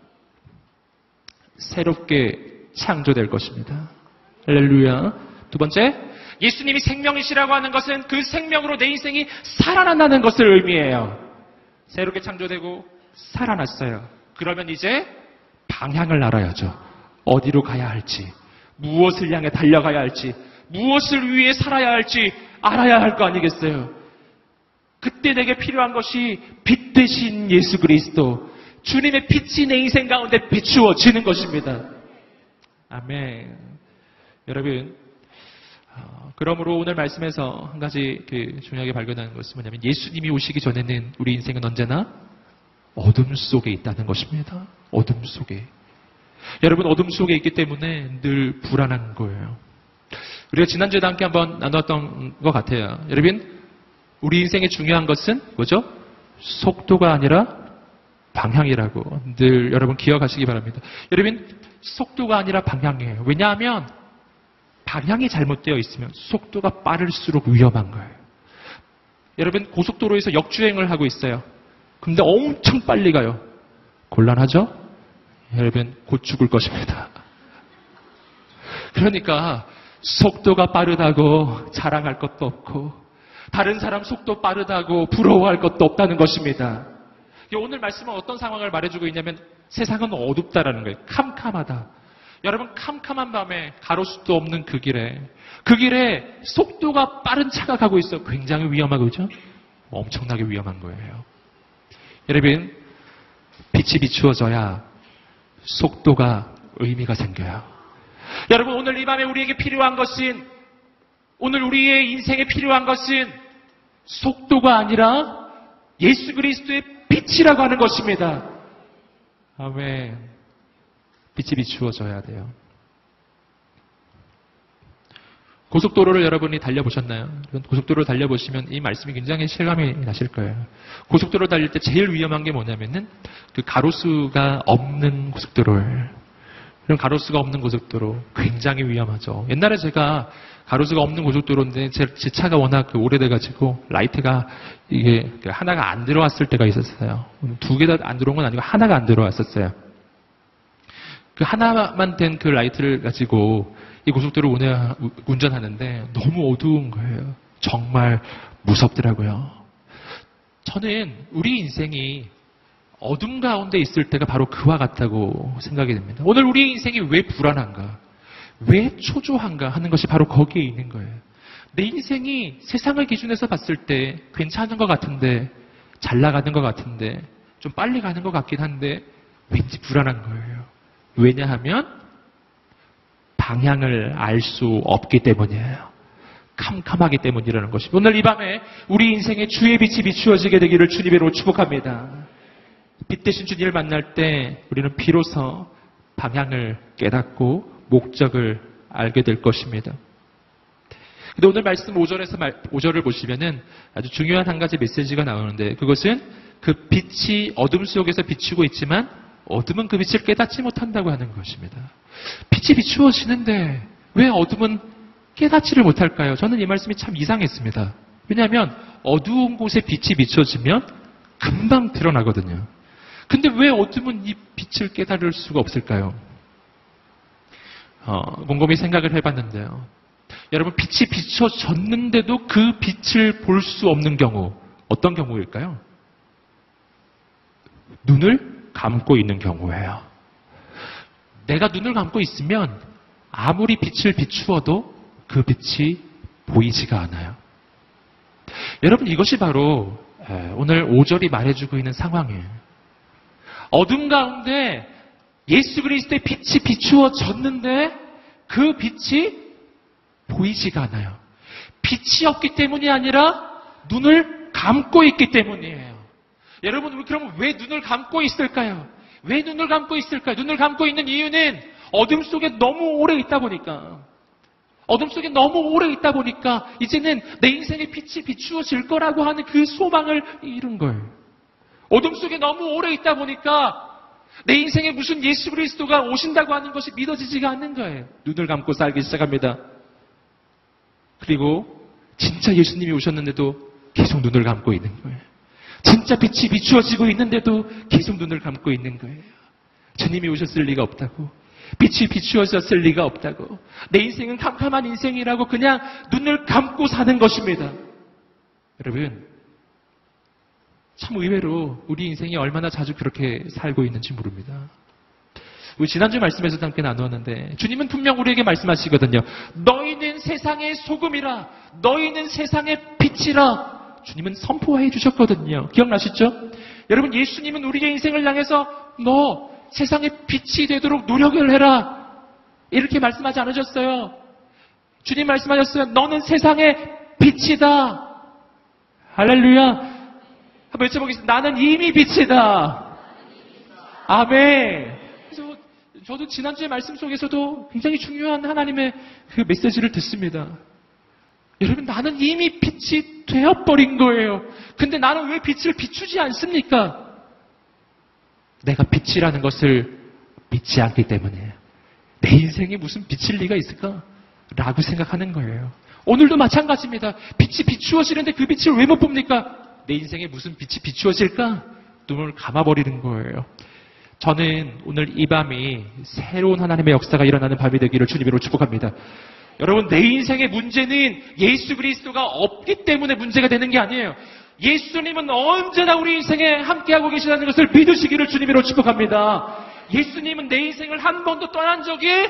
새롭게 창조될 것입니다. 할렐루야. 두 번째, 예수님이 생명이시라고 하는 것은 그 생명으로 내 인생이 살아난다는 것을 의미해요. 새롭게 창조되고 살아났어요. 그러면 이제 방향을 알아야죠. 어디로 가야 할지, 무엇을 향해 달려가야 할지, 무엇을 위해 살아야 할지 알아야 할 거 아니겠어요? 그때 내게 필요한 것이 빛 대신 예수 그리스도, 주님의 빛이 내 인생 가운데 비추어지는 것입니다. 아멘. 여러분, 어, 그러므로 오늘 말씀에서 한 가지 그 중요하게 발견하는 것은 뭐냐면 예수님이 오시기 전에는 우리 인생은 언제나 어둠 속에 있다는 것입니다. 어둠 속에. 여러분, 어둠 속에 있기 때문에 늘 불안한 거예요. 우리가 지난주에도 함께 한번 나눴던 것 같아요. 여러분, 우리 인생의 중요한 것은 뭐죠? 속도가 아니라 방향이라고 늘 여러분 기억하시기 바랍니다. 여러분, 속도가 아니라 방향이에요. 왜냐하면 방향이 잘못되어 있으면 속도가 빠를수록 위험한 거예요. 여러분, 고속도로에서 역주행을 하고 있어요. 근데 엄청 빨리 가요. 곤란하죠? 여러분, 곧 죽을 것입니다. 그러니까 속도가 빠르다고 자랑할 것도 없고 다른 사람 속도 빠르다고 부러워할 것도 없다는 것입니다. 오늘 말씀은 어떤 상황을 말해주고 있냐면 세상은 어둡다라는 거예요. 캄캄하다. 여러분, 캄캄한 밤에 가로수도 없는 그 길에 그 길에 속도가 빠른 차가 가고 있어. 굉장히 위험하고, 그죠? 엄청나게 위험한 거예요. 여러분, 빛이 비추어져야 속도가 의미가 생겨요. 여러분, 오늘 이 밤에 우리에게 필요한 것은, 오늘 우리의 인생에 필요한 것은 속도가 아니라 예수 그리스도의 빛이라고 하는 것입니다. 아멘. 빛이 비추어져야 돼요. 고속도로를 여러분이 달려보셨나요? 고속도로를 달려보시면 이 말씀이 굉장히 실감이 나실 거예요. 고속도로 달릴 때 제일 위험한 게 뭐냐면은 그 가로수가 없는 고속도로를. 그럼 가로수가 없는 고속도로 굉장히 위험하죠. 옛날에 제가 가로수가 없는 고속도로인데 제, 제 차가 워낙 그 오래돼가지고 라이트가 이게 하나가 안 들어왔을 때가 있었어요. 두 개 다 안 들어온 건 아니고 하나가 안 들어왔었어요. 그 하나만 된 그 라이트를 가지고 이 고속도로 운전하는데 너무 어두운 거예요. 정말 무섭더라고요. 저는 우리 인생이 어둠 가운데 있을 때가 바로 그와 같다고 생각이 됩니다. 오늘 우리 인생이 왜 불안한가? 왜 초조한가 하는 것이 바로 거기에 있는 거예요. 내 인생이 세상의 기준에서 봤을 때 괜찮은 것 같은데, 잘 나가는 것 같은데, 좀 빨리 가는 것 같긴 한데 왠지 불안한 거예요. 왜냐하면 방향을 알 수 없기 때문이에요. 캄캄하기 때문이라는 것입니다. 오늘 이 밤에 우리 인생에 주의 빛이 비추어지게 되기를 주님으로 축복합니다. 빛 대신 주님을 만날 때 우리는 비로소 방향을 깨닫고 목적을 알게 될 것입니다. 근데 오늘 말씀 오 절에서 오 절을 보시면은 아주 중요한 한 가지 메시지가 나오는데, 그것은 그 빛이 어둠 속에서 비추고 있지만 어둠은 그 빛을 깨닫지 못한다고 하는 것입니다. 빛이 비추어지는데 왜 어둠은 깨닫지를 못할까요? 저는 이 말씀이 참 이상했습니다. 왜냐하면 어두운 곳에 빛이 비춰지면 금방 드러나거든요. 근데 왜 어둠은 이 빛을 깨달을 수가 없을까요? 어, 곰곰이 생각을 해봤는데요. 여러분, 빛이 비춰졌는데도 그 빛을 볼 수 없는 경우, 어떤 경우일까요? 눈을 감고 있는 경우예요. 내가 눈을 감고 있으면 아무리 빛을 비추어도 그 빛이 보이지가 않아요. 여러분, 이것이 바로 오늘 오 절이 말해주고 있는 상황이에요. 어둠 가운데 예수 그리스도의 빛이 비추어졌는데 그 빛이 보이지가 않아요. 빛이 없기 때문이 아니라 눈을 감고 있기 때문이에요. 여러분, 그럼 왜 눈을 감고 있을까요? 왜 눈을 감고 있을까요? 눈을 감고 있는 이유는 어둠 속에 너무 오래 있다 보니까, 어둠 속에 너무 오래 있다 보니까 이제는 내 인생의 빛이 비추어질 거라고 하는 그 소망을 잃은 거예요. 어둠 속에 너무 오래 있다 보니까 내 인생에 무슨 예수 그리스도가 오신다고 하는 것이 믿어지지가 않는 거예요. 눈을 감고 살기 시작합니다. 그리고 진짜 예수님이 오셨는데도 계속 눈을 감고 있는 거예요. 진짜 빛이 비추어지고 있는데도 계속 눈을 감고 있는 거예요. 주님이 오셨을 리가 없다고, 빛이 비추어졌을 리가 없다고, 내 인생은 캄캄한 인생이라고 그냥 눈을 감고 사는 것입니다. 여러분, 참 의외로 우리 인생이 얼마나 자주 그렇게 살고 있는지 모릅니다. 우리 지난주 말씀에서도 함께 나누었는데 주님은 분명 우리에게 말씀하시거든요. 너희는 세상의 소금이라, 너희는 세상의 빛이라 주님은 선포해 주셨거든요. 기억나시죠? 여러분, 예수님은 우리의 인생을 향해서 너 세상의 빛이 되도록 노력을 해라 이렇게 말씀하지 않으셨어요. 주님 말씀하셨어요. 너는 세상의 빛이다. 할렐루야. 한번 외쳐보겠습니다. 나는 이미 빛이다. 아멘. 그래서 저도 지난주의 말씀 속에서도 굉장히 중요한 하나님의 그 메시지를 듣습니다. 여러분, 나는 이미 빛이 되어버린 거예요. 근데 나는 왜 빛을 비추지 않습니까? 내가 빛이라는 것을 믿지 않기 때문이에요. 내 인생에 무슨 빛일 리가 있을까? 라고 생각하는 거예요. 오늘도 마찬가지입니다. 빛이 비추어지는데 그 빛을 왜 못 봅니까? 내 인생에 무슨 빛이 비추어질까? 눈을 감아버리는 거예요. 저는 오늘 이 밤이 새로운 하나님의 역사가 일어나는 밤이 되기를 주님으로 축복합니다. 여러분, 내 인생의 문제는 예수 그리스도가 없기 때문에 문제가 되는 게 아니에요. 예수님은 언제나 우리 인생에 함께하고 계시다는 것을 믿으시기를 주님으로 축복합니다. 예수님은 내 인생을 한 번도 떠난 적이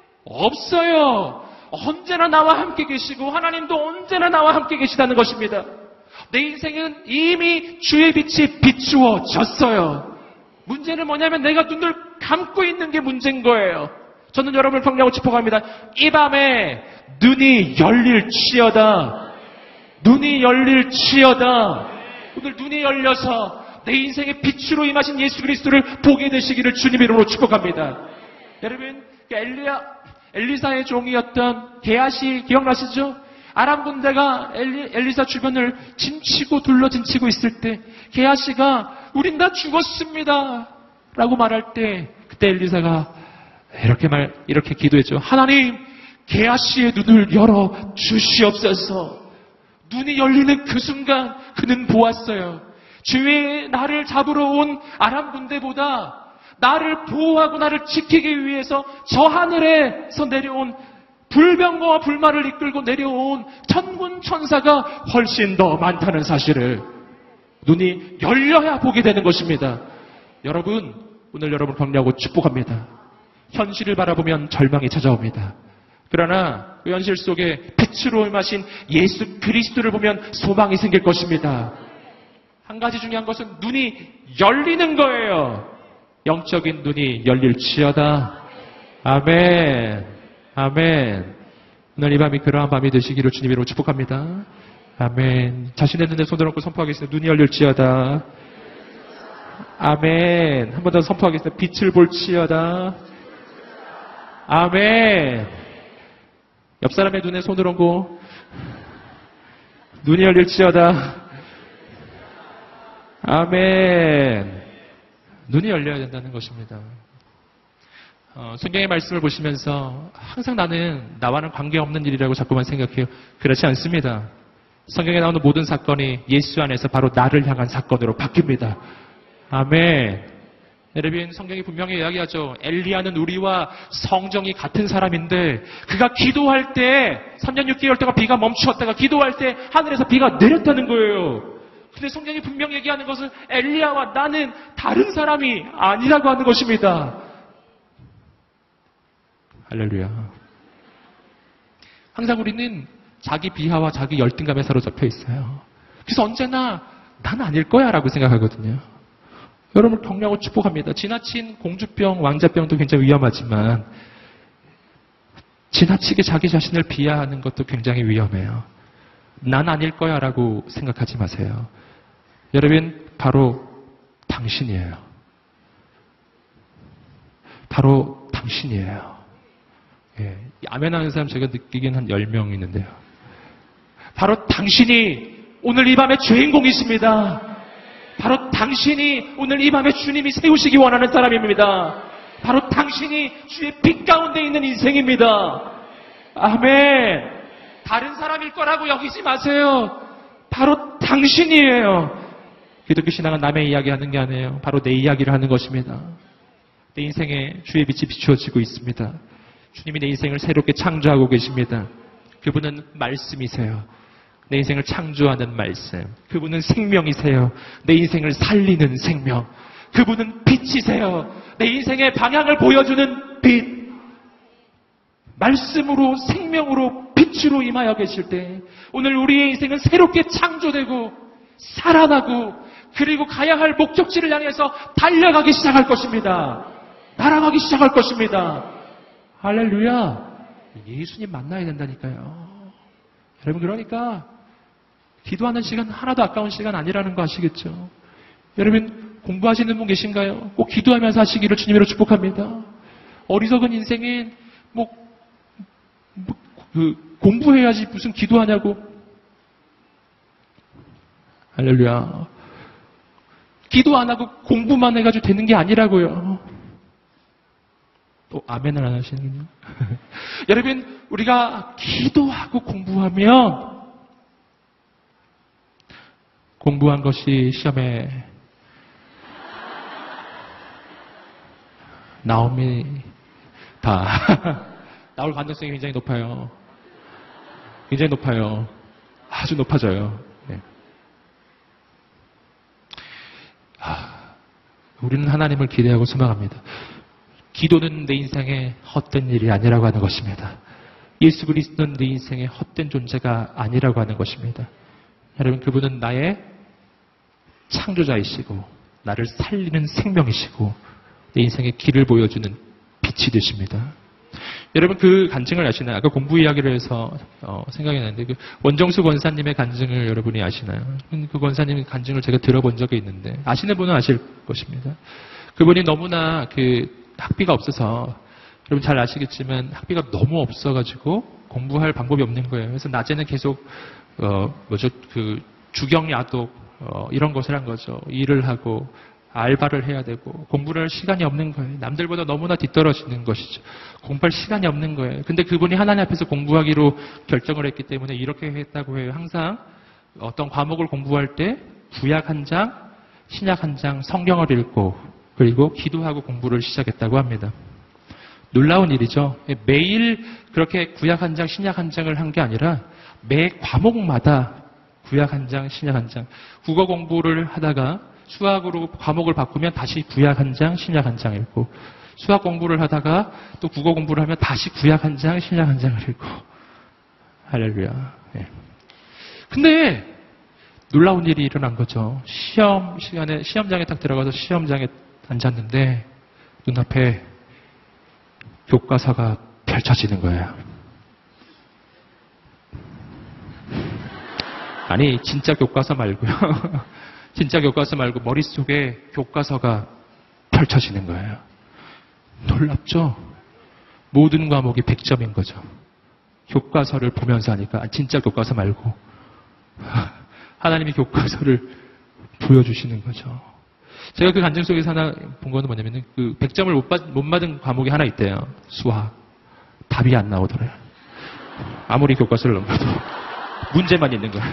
없어요. 언제나 나와 함께 계시고 하나님도 언제나 나와 함께 계시다는 것입니다. 내 인생은 이미 주의 빛이 비추어졌어요. 문제는 뭐냐면 내가 눈을 감고 있는 게 문제인 거예요. 저는 여러분을 격려하고 축복합니다. 이 밤에 눈이 열릴지어다. 눈이 열릴지어다. 오늘 눈이 열려서 내 인생의 빛으로 임하신 예수 그리스도를 보게 되시기를 주님의 이름으로 축복합니다. 여러분, 엘리야, 엘리사의 종이었던 게하시 기억나시죠? 아람 군대가 엘리, 엘리사 주변을 진치고 둘러 진치고 있을 때 게하시가 우린 다 죽었습니다 라고 말할 때 그때 엘리사가 이렇게 말 이렇게 기도했죠. 하나님, 게하시의 눈을 열어 주시옵소서. 눈이 열리는 그 순간 그는 보았어요. 주의 나를 잡으러 온 아람 군대보다 나를 보호하고 나를 지키기 위해서 저 하늘에서 내려온 불병거와 불말을 이끌고 내려온 천군 천사가 훨씬 더 많다는 사실을 눈이 열려야 보게 되는 것입니다. 여러분, 오늘 여러분 격려하고 축복합니다. 현실을 바라보면 절망이 찾아옵니다. 그러나 그 현실 속에 빛으로 임하신 예수 그리스도를 보면 소망이 생길 것입니다. 한 가지 중요한 것은 눈이 열리는 거예요. 영적인 눈이 열릴지어다. 아멘. 아멘. 오늘 이 밤이 그러한 밤이 되시기를 주님으로 축복합니다. 아멘. 자신의 눈에 손을 얹고 선포하겠습니다. 눈이 열릴지어다. 아멘. 한 번 더 선포하겠습니다. 빛을 볼지어다. 아멘. 옆 사람의 눈에 손을 얹고 눈이 열릴지어다. 아멘. 눈이 열려야 된다는 것입니다. 어, 성경의 말씀을 보시면서 항상 나는 나와는 관계없는 일이라고 자꾸만 생각해요. 그렇지 않습니다. 성경에 나오는 모든 사건이 예수 안에서 바로 나를 향한 사건으로 바뀝니다. 아멘. 여러분, 성경이 분명히 이야기하죠. 엘리야는 우리와 성정이 같은 사람인데 그가 기도할 때 삼 년 육 개월 동안 비가 멈추었다가 기도할 때 하늘에서 비가 내렸다는 거예요. 근데 성경이 분명히 얘기하는 것은 엘리야와 나는 다른 사람이 아니라고 하는 것입니다. 할렐루야. 항상 우리는 자기 비하와 자기 열등감에 사로잡혀 있어요. 그래서 언제나 난 아닐 거야 라고 생각하거든요. 여러분을 격려하고 축복합니다. 지나친 공주병, 왕자병도 굉장히 위험하지만 지나치게 자기 자신을 비하하는 것도 굉장히 위험해요. 난 아닐 거야 라고 생각하지 마세요. 여러분, 바로 당신이에요. 바로 당신이에요. 예, 아멘 하는 사람 제가 느끼기엔 한 열 명 있는데요. 바로 당신이 오늘 이 밤의 주인공이십니다. 바로 당신이 오늘 이 밤에 주님이 세우시기 원하는 사람입니다. 바로 당신이 주의 빛 가운데 있는 인생입니다. 아멘. 다른 사람일 거라고 여기지 마세요. 바로 당신이에요. 기독교 신앙은 남의 이야기하는 게 아니에요. 바로 내 이야기를 하는 것입니다. 내 인생에 주의 빛이 비추어지고 있습니다. 주님이 내 인생을 새롭게 창조하고 계십니다. 그분은 말씀이세요. 내 인생을 창조하는 말씀. 그분은 생명이세요. 내 인생을 살리는 생명. 그분은 빛이세요. 내 인생의 방향을 보여주는 빛. 말씀으로, 생명으로, 빛으로 임하여 계실 때 오늘 우리의 인생은 새롭게 창조되고 살아나고 그리고 가야 할 목적지를 향해서 달려가기 시작할 것입니다. 날아가기 시작할 것입니다. 할렐루야. 예수님 만나야 된다니까요. 여러분, 그러니까 기도하는 시간 하나도 아까운 시간 아니라는 거 아시겠죠? 여러분, 공부하시는 분 계신가요? 꼭 기도하면서 하시기를 주님으로 축복합니다. 어리석은 인생인 뭐, 뭐 그 공부해야지 무슨 기도하냐고. 할렐루야. 기도 안 하고 공부만 해가지고 되는 게 아니라고요. 또 아멘을 안 하시는군요. 여러분, 우리가 기도하고 공부하면 공부한 것이 시험에 나옵니다. 나올 가능성이 굉장히 높아요. 굉장히 높아요. 아주 높아져요. 네. 아, 우리는 하나님을 기대하고 소망합니다. 기도는 내 인생의 헛된 일이 아니라고 하는 것입니다. 예수 그리스도는 내 인생의 헛된 존재가 아니라고 하는 것입니다. 여러분, 그분은 나의 창조자이시고 나를 살리는 생명이시고 내 인생의 길을 보여주는 빛이 되십니다. 여러분, 그 간증을 아시나요? 아까 공부 이야기를 해서 어, 생각이 나는데 그 원정수 권사님의 간증을 여러분이 아시나요? 그 권사님의 간증을 제가 들어본 적이 있는데 아시는 분은 아실 것입니다. 그분이 너무나 그 학비가 없어서, 여러분 잘 아시겠지만 학비가 너무 없어가지고 공부할 방법이 없는 거예요. 그래서 낮에는 계속 어 뭐죠 그 주경야독 어, 이런 것을 한 거죠. 일을 하고 알바를 해야 되고 공부를 할 시간이 없는 거예요. 남들보다 너무나 뒤떨어지는 것이죠. 공부할 시간이 없는 거예요. 근데 그분이 하나님 앞에서 공부하기로 결정을 했기 때문에 이렇게 했다고 해요. 항상 어떤 과목을 공부할 때 구약 한 장, 신약 한 장 성경을 읽고 그리고 기도하고 공부를 시작했다고 합니다. 놀라운 일이죠. 매일 그렇게 구약 한 장, 신약 한 장을 한 게 아니라 매 과목마다 구약 한 장, 신약 한 장. 국어 공부를 하다가 수학으로 과목을 바꾸면 다시 구약 한 장, 신약 한 장 읽고, 수학 공부를 하다가 또 국어 공부를 하면 다시 구약 한 장, 신약 한 장을 읽고. 할렐루야. 네. 근데 놀라운 일이 일어난 거죠. 시험 시간에 시험장에 딱 들어가서 시험장에 앉았는데 눈앞에 교과서가 펼쳐지는 거예요. 아니, 진짜 교과서 말고요. 진짜 교과서 말고 머릿속에 교과서가 펼쳐지는 거예요. 놀랍죠? 모든 과목이 백 점인 거죠. 교과서를 보면서 하니까 진짜 교과서 말고 하나님이 교과서를 보여주시는 거죠. 제가 그 간증 속에서 하나 본 거는 뭐냐면 그 백 점을 못, 받, 못 받은 과목이 하나 있대요. 수학. 답이 안 나오더래요. 아무리 교과서를 넘겨도 문제만 있는 거예요.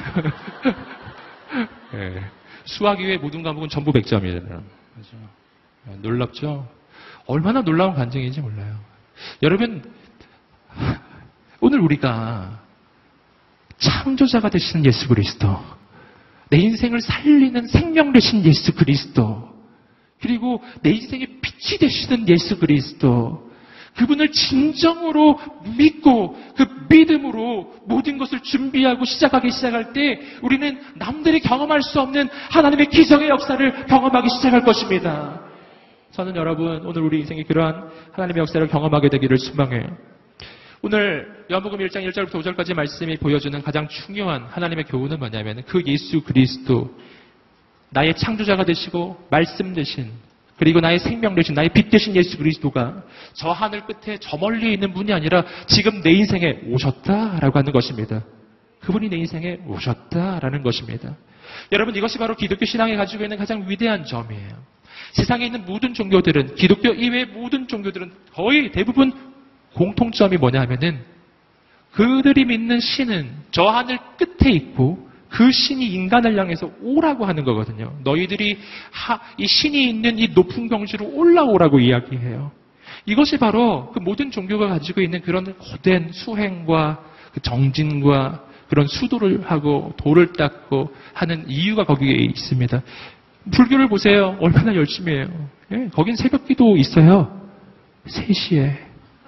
네. 수학 이외의 모든 과목은 전부 백 점이에요. 그렇죠? 놀랍죠? 얼마나 놀라운 간증인지 몰라요. 여러분, 오늘 우리가 창조자가 되시는 예수 그리스도, 내 인생을 살리는 생명 되신 예수 그리스도, 그리고 내 인생의 빛이 되시는 예수 그리스도, 그분을 진정으로 믿고 그 믿음으로 모든 것을 준비하고 시작하기 시작할 때 우리는 남들이 경험할 수 없는 하나님의 기적의 역사를 경험하기 시작할 것입니다. 저는 여러분, 오늘 우리 인생에 그러한 하나님의 역사를 경험하게 되기를 소망해요. 오늘 요한복음 일 장 일 절부터 오 절까지 말씀이 보여주는 가장 중요한 하나님의 교훈은 뭐냐면 그 예수 그리스도, 나의 창조자가 되시고 말씀 되신, 그리고 나의 생명 되신, 나의 빛 되신 예수 그리스도가 저 하늘 끝에 저 멀리 있는 분이 아니라 지금 내 인생에 오셨다라고 하는 것입니다. 그분이 내 인생에 오셨다라는 것입니다. 여러분, 이것이 바로 기독교 신앙이 가지고 있는 가장 위대한 점이에요. 세상에 있는 모든 종교들은, 기독교 이외의 모든 종교들은 거의 대부분 공통점이 뭐냐 하면은 그들이 믿는 신은 저 하늘 끝에 있고 그 신이 인간을 향해서 오라고 하는 거거든요. 너희들이 하, 이 신이 있는 이 높은 경지로 올라오라고 이야기해요. 이것이 바로 그 모든 종교가 가지고 있는 그런 고된 수행과 그 정진과 그런 수도를 하고 돌을 닦고 하는 이유가 거기에 있습니다. 불교를 보세요. 얼마나 열심히 해요. 예, 거긴 새벽기도 있어요. 세 시에.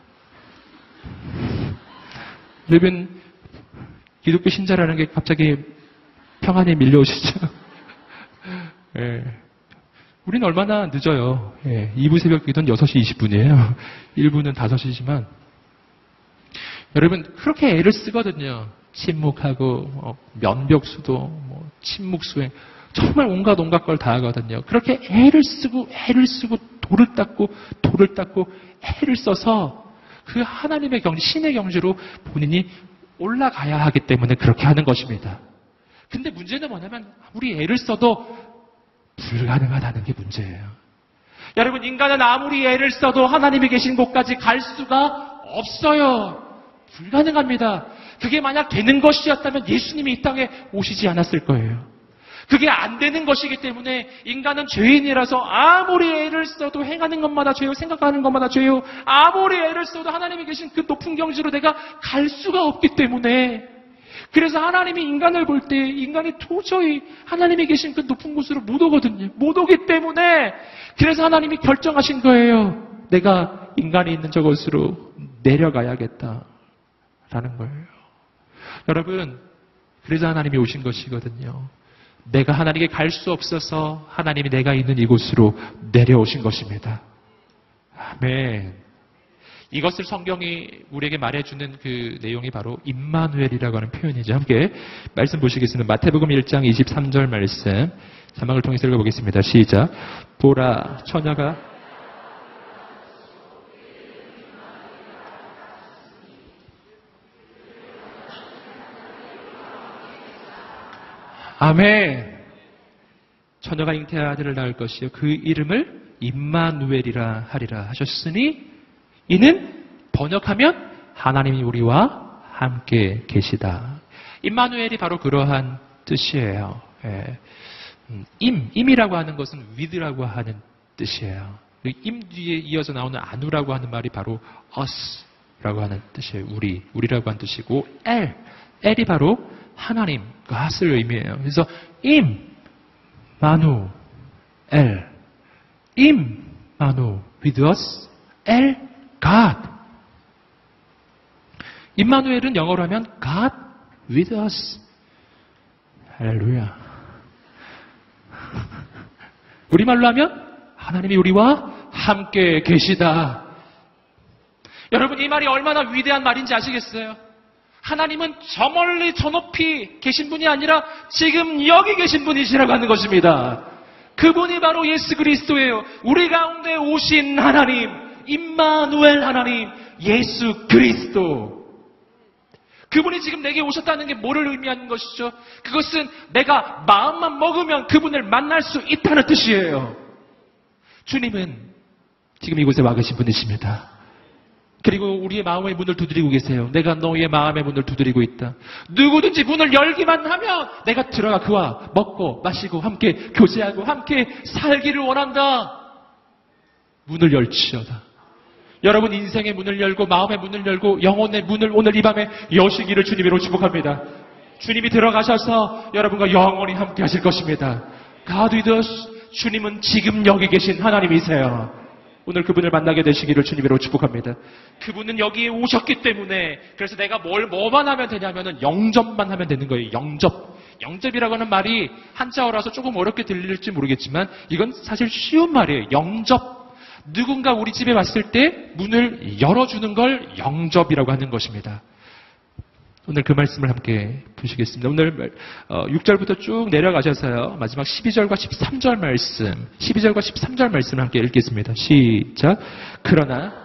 여러분, 기독교 신자라는 게 갑자기 평안이 밀려오시죠? 예. 우리는 얼마나 늦어요. 예. 이 부 새벽 기도는 여섯 시 이십 분이에요. 일 부는 다섯 시지만. 여러분 그렇게 애를 쓰거든요. 침묵하고 어, 면벽수도 뭐 침묵수행 정말 온갖 온갖 걸 다 하거든요. 그렇게 애를 쓰고 애를 쓰고 돌을 닦고 돌을 닦고 애를 써서 그 하나님의 경지, 신의 경지로 본인이 올라가야 하기 때문에 그렇게 하는 것입니다. 근데 문제는 뭐냐면 우리 애를 써도 불가능하다는 게 문제예요. 여러분 인간은 아무리 애를 써도 하나님이 계신 곳까지 갈 수가 없어요. 불가능합니다. 그게 만약 되는 것이었다면 예수님이 이 땅에 오시지 않았을 거예요. 그게 안 되는 것이기 때문에 인간은 죄인이라서 아무리 애를 써도 행하는 것마다 죄요, 생각하는 것마다 죄요, 아무리 애를 써도 하나님이 계신 그 높은 경지로 내가 갈 수가 없기 때문에, 그래서 하나님이 인간을 볼 때 인간이 도저히 하나님이 계신 그 높은 곳으로 못 오거든요. 못 오기 때문에 그래서 하나님이 결정하신 거예요. 내가 인간이 있는 저곳으로 내려가야겠다라는 거예요. 여러분, 그래서 하나님이 오신 것이거든요. 내가 하나님께 갈 수 없어서 하나님이 내가 있는 이곳으로 내려오신 것입니다. 아멘. 이것을 성경이 우리에게 말해주는 그 내용이 바로 임마누엘이라고 하는 표현이죠. 함께 말씀 보시겠습니다. 마태복음 일 장 이십삼 절 말씀 자막을 통해서 읽어보겠습니다. 시작. 보라 처녀가 아멘. 처녀가 잉태한 아들을 낳을 것이요 그 이름을 임마누엘이라 하리라 하셨으니 이는 번역하면 하나님이 우리와 함께 계시다. 임마누엘이 바로 그러한 뜻이에요. 예. 임, 임이라고 하는 것은 with라고 하는 뜻이에요. 임 뒤에 이어서 나오는 아누라고 하는 말이 바로 us라고 하는 뜻이에요. 우리, 우리라고 하는 뜻이고 엘, 엘이 바로 하나님, God을 의미해요. 그래서 임, 마누, 엘, 임, 마누, with us, 엘, God. 임마누엘은 영어로 하면 God with us. 할렐루야. 우리말로 하면 하나님이 우리와 함께 계시다. 여러분 이 말이 얼마나 위대한 말인지 아시겠어요? 하나님은 저 멀리 저 높이 계신 분이 아니라 지금 여기 계신 분이시라고 하는 것입니다. 그분이 바로 예수 그리스도예요. 우리 가운데 오신 하나님, 임마누엘 하나님, 예수 그리스도. 그분이 지금 내게 오셨다는 게 뭐를 의미하는 것이죠? 그것은 내가 마음만 먹으면 그분을 만날 수 있다는 뜻이에요. 주님은 지금 이곳에 와 계신 분이십니다. 그리고 우리의 마음의 문을 두드리고 계세요. 내가 너희의 마음의 문을 두드리고 있다. 누구든지 문을 열기만 하면 내가 들어가 그와 먹고 마시고 함께 교제하고 함께 살기를 원한다. 문을 열지어다. 여러분 인생의 문을 열고 마음의 문을 열고 영혼의 문을 오늘 이 밤에 여시기를 주님으로 축복합니다. 주님이 들어가셔서 여러분과 영원히 함께 하실 것입니다. God with us. 주님은 지금 여기 계신 하나님이세요. 오늘 그분을 만나게 되시기를 주님으로 축복합니다. 그분은 여기에 오셨기 때문에 그래서 내가 뭘 뭐만 하면 되냐면은 영접만 하면 되는 거예요. 영접. 영접이라고 하는 말이 한자어라서 조금 어렵게 들릴지 모르겠지만 이건 사실 쉬운 말이에요. 영접. 누군가 우리 집에 왔을 때 문을 열어주는 걸 영접이라고 하는 것입니다. 오늘 그 말씀을 함께 보시겠습니다. 오늘 육 절부터 쭉 내려가셔서요. 마지막 십이 절과 십삼 절 말씀, 십이 절과 십삼 절 말씀을 함께 읽겠습니다. 시작. 그러나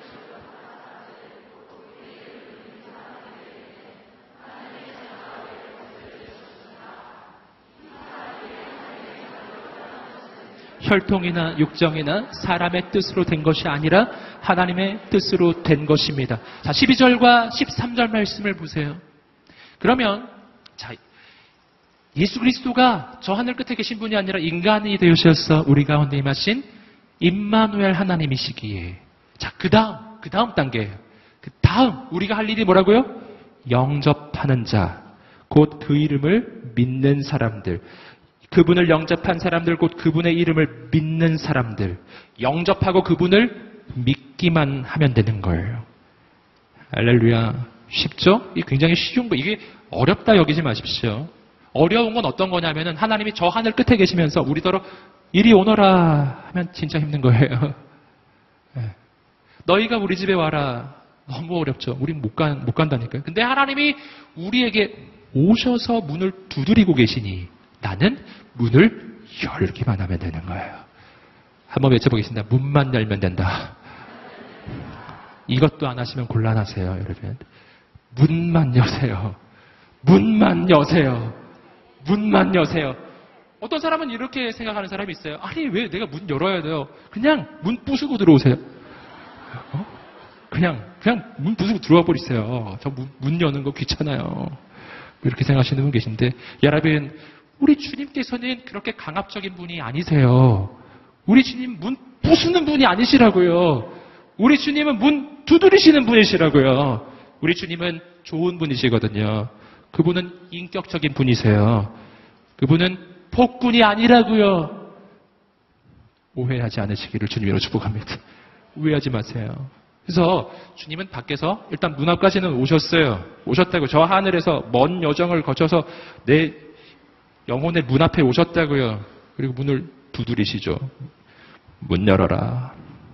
혈통이나 육정이나 사람의 뜻으로 된 것이 아니라 하나님의 뜻으로 된 것입니다. 자, 십이 절과 십삼 절 말씀을 보세요. 그러면 자, 예수 그리스도가 저 하늘 끝에 계신 분이 아니라 인간이 되셔서 우리 가운데 임하신 임마누엘 하나님이시기에 자, 그 다음, 그 다음 단계예요. 그 다음 우리가 할 일이 뭐라고요? 영접하는 자, 곧 그 이름을 믿는 사람들. 그분을 영접한 사람들, 곧 그분의 이름을 믿는 사람들. 영접하고 그분을 믿기만 하면 되는 거예요. 할렐루야. 쉽죠? 이게 굉장히 쉬운 거. 이게 어렵다 여기지 마십시오. 어려운 건 어떤 거냐면은 하나님이 저 하늘 끝에 계시면서 우리더러 이리 오너라 하면 진짜 힘든 거예요. 네. 너희가 우리 집에 와라. 너무 어렵죠. 우린 못, 간, 못 간다니까요. 근데 하나님이 우리에게 오셔서 문을 두드리고 계시니 나는 문을 열기만 하면 되는 거예요. 한번 외쳐보겠습니다. 문만 열면 된다. 이것도 안 하시면 곤란하세요, 여러분. 문만 여세요. 문만 여세요. 문만 여세요. 어떤 사람은 이렇게 생각하는 사람이 있어요. 아니, 왜 내가 문 열어야 돼요? 그냥 문 부수고 들어오세요. 어? 그냥, 그냥 문 부수고 들어와 버리세요. 저 문, 문 여는 거 귀찮아요. 이렇게 생각하시는 분 계신데, 여러분, 우리 주님께서는 그렇게 강압적인 분이 아니세요. 우리 주님 문 부수는 분이 아니시라고요. 우리 주님은 문 두드리시는 분이시라고요. 우리 주님은 좋은 분이시거든요. 그분은 인격적인 분이세요. 그분은 폭군이 아니라고요. 오해하지 않으시기를 주님으로 축복합니다. 오해하지 마세요. 그래서 주님은 밖에서 일단 문 앞까지는 오셨어요. 오셨다고. 저 하늘에서 먼 여정을 거쳐서 내 영혼의 문 앞에 오셨다고요. 그리고 문을 두드리시죠. 문 열어라.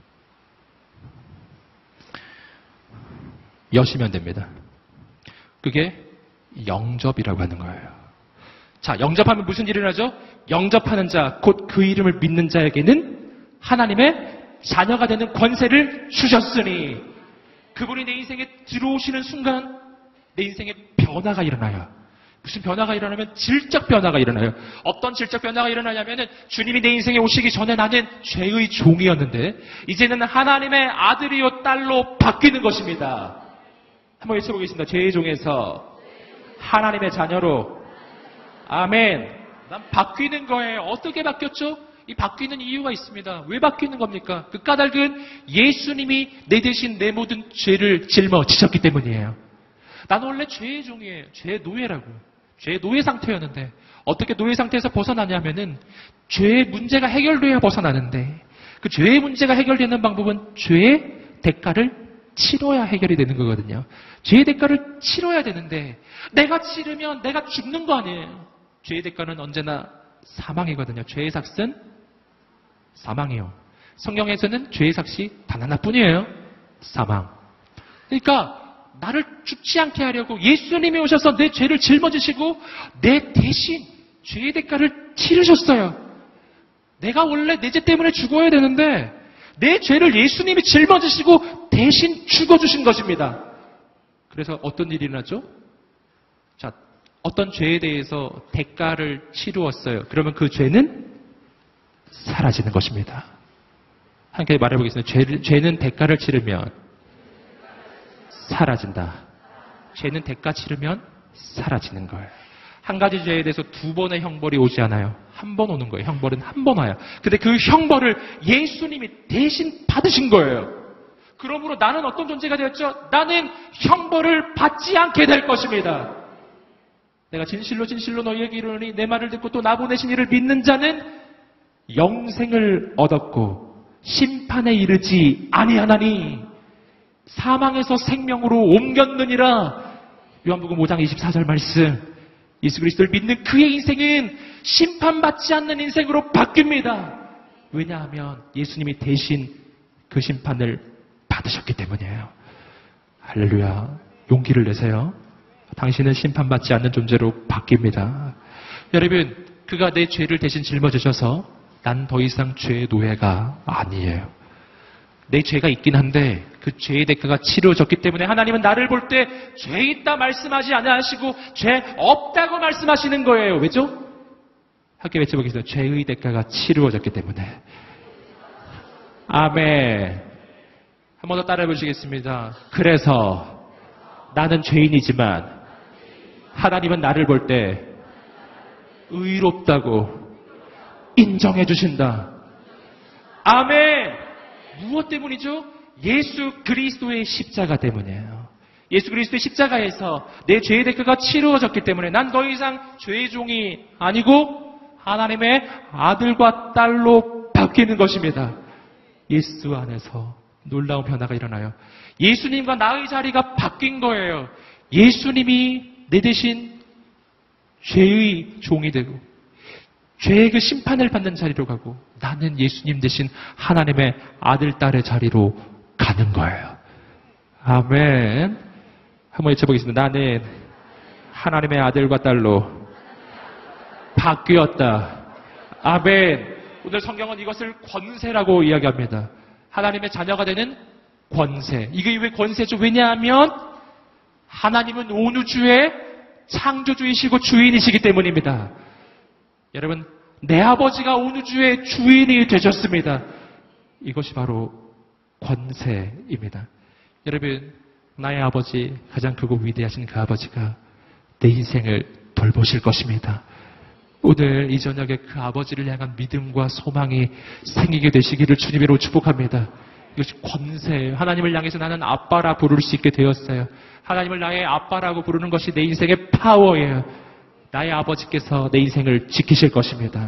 여시면 됩니다. 그게 영접이라고 하는 거예요. 자, 영접하면 무슨 일이 일어나죠? 영접하는 자, 곧 그 이름을 믿는 자에게는 하나님의 자녀가 되는 권세를 주셨으니 그분이 내 인생에 들어오시는 순간 내 인생에 변화가 일어나요. 무슨 변화가 일어나면 질적 변화가 일어나요. 어떤 질적 변화가 일어나냐면은 주님이 내 인생에 오시기 전에 나는 죄의 종이었는데 이제는 하나님의 아들이요 딸로 바뀌는 것입니다. 한번 외쳐보겠습니다. 죄의 종에서 하나님의 자녀로. 아멘. 난 바뀌는 거예요. 어떻게 바뀌었죠? 이 바뀌는 이유가 있습니다. 왜 바뀌는 겁니까? 그 까닭은 예수님이 내 대신 내 모든 죄를 짊어지셨기 때문이에요. 나는 원래 죄의 종이에요. 죄의 노예라고. 죄의 노예 상태였는데 어떻게 노예 상태에서 벗어나냐면은 죄의 문제가 해결돼야 벗어나는데 그 죄의 문제가 해결되는 방법은 죄의 대가를 치러야 해결이 되는 거거든요. 죄의 대가를 치러야 되는데 내가 치르면 내가 죽는 거 아니에요. 죄의 대가는 언제나 사망이거든요. 죄의 삭은 사망이에요. 성경에서는 죄의 삭이 단 하나뿐이에요. 사망. 그러니까 나를 죽지 않게 하려고 예수님이 오셔서 내 죄를 짊어지시고 내 대신 죄의 대가를 치르셨어요. 내가 원래 내 죄 때문에 죽어야 되는데 내 죄를 예수님이 짊어지시고 대신 죽어주신 것입니다. 그래서 어떤 일이 일어나죠? 자, 어떤 죄에 대해서 대가를 치루었어요. 그러면 그 죄는 사라지는 것입니다. 함께 말해보겠습니다. 죄, 죄는 대가를 치르면 사라진다. 죄는 대가 치르면 사라지는 거예요. 한 가지 죄에 대해서 두 번의 형벌이 오지 않아요. 한 번 오는 거예요. 형벌은 한 번 와요. 근데 그 형벌을 예수님이 대신 받으신 거예요. 그러므로 나는 어떤 존재가 되었죠? 나는 형벌을 받지 않게 될 것입니다. 내가 진실로 진실로 너희에게 이르노니 내 말을 듣고 또 나 보내신 이를 믿는 자는 영생을 얻었고 심판에 이르지 아니하나니 사망에서 생명으로 옮겼느니라. 요한복음 오 장 이십사 절 말씀. 예수 그리스도를 믿는 그의 인생은 심판받지 않는 인생으로 바뀝니다. 왜냐하면 예수님이 대신 그 심판을 받으셨기 때문이에요. 할렐루야. 용기를 내세요. 당신은 심판받지 않는 존재로 바뀝니다. 여러분, 그가 내 죄를 대신 짊어지셔서 난 더 이상 죄의 노예가 아니에요. 내 죄가 있긴 한데 그 죄의 대가가 치루어졌기 때문에 하나님은 나를 볼 때 죄 있다 말씀하지 않으시고 죄 없다고 말씀하시는 거예요. 왜죠? 함께 외쳐보겠습니다. 죄의 대가가 치루어졌기 때문에. 아멘. 한 번 더 따라해 보시겠습니다. 그래서 나는 죄인이지만 하나님은 나를 볼 때 의롭다고 인정해 주신다. 아멘. 무엇 때문이죠? 예수 그리스도의 십자가 때문이에요. 예수 그리스도의 십자가에서 내 죄의 대가가 치루어졌기 때문에 난 더 이상 죄의 종이 아니고 하나님의 아들과 딸로 바뀌는 것입니다. 예수 안에서 놀라운 변화가 일어나요. 예수님과 나의 자리가 바뀐 거예요. 예수님이 내 대신 죄의 종이 되고 죄의 그 심판을 받는 자리로 가고 나는 예수님 대신 하나님의 아들, 딸의 자리로 가는 거예요. 아멘. 한번 외쳐보겠습니다. 나는 하나님의 아들과 딸로 바뀌었다. 아멘. 오늘 성경은 이것을 권세라고 이야기합니다. 하나님의 자녀가 되는 권세. 이게 왜 권세죠? 왜냐하면 하나님은 온 우주의 창조주이시고 주인이시기 때문입니다. 여러분, 내 아버지가 온 우주의 주인이 되셨습니다. 이것이 바로 권세입니다. 여러분, 나의 아버지, 가장 크고 위대하신 그 아버지가 내 인생을 돌보실 것입니다. 오늘 이 저녁에 그 아버지를 향한 믿음과 소망이 생기게 되시기를 주님으로 축복합니다. 이것이 권세예요. 하나님을 향해서 나는 아빠라 부를 수 있게 되었어요. 하나님을 나의 아빠라고 부르는 것이 내 인생의 파워예요. 나의 아버지께서 내 인생을 지키실 것입니다.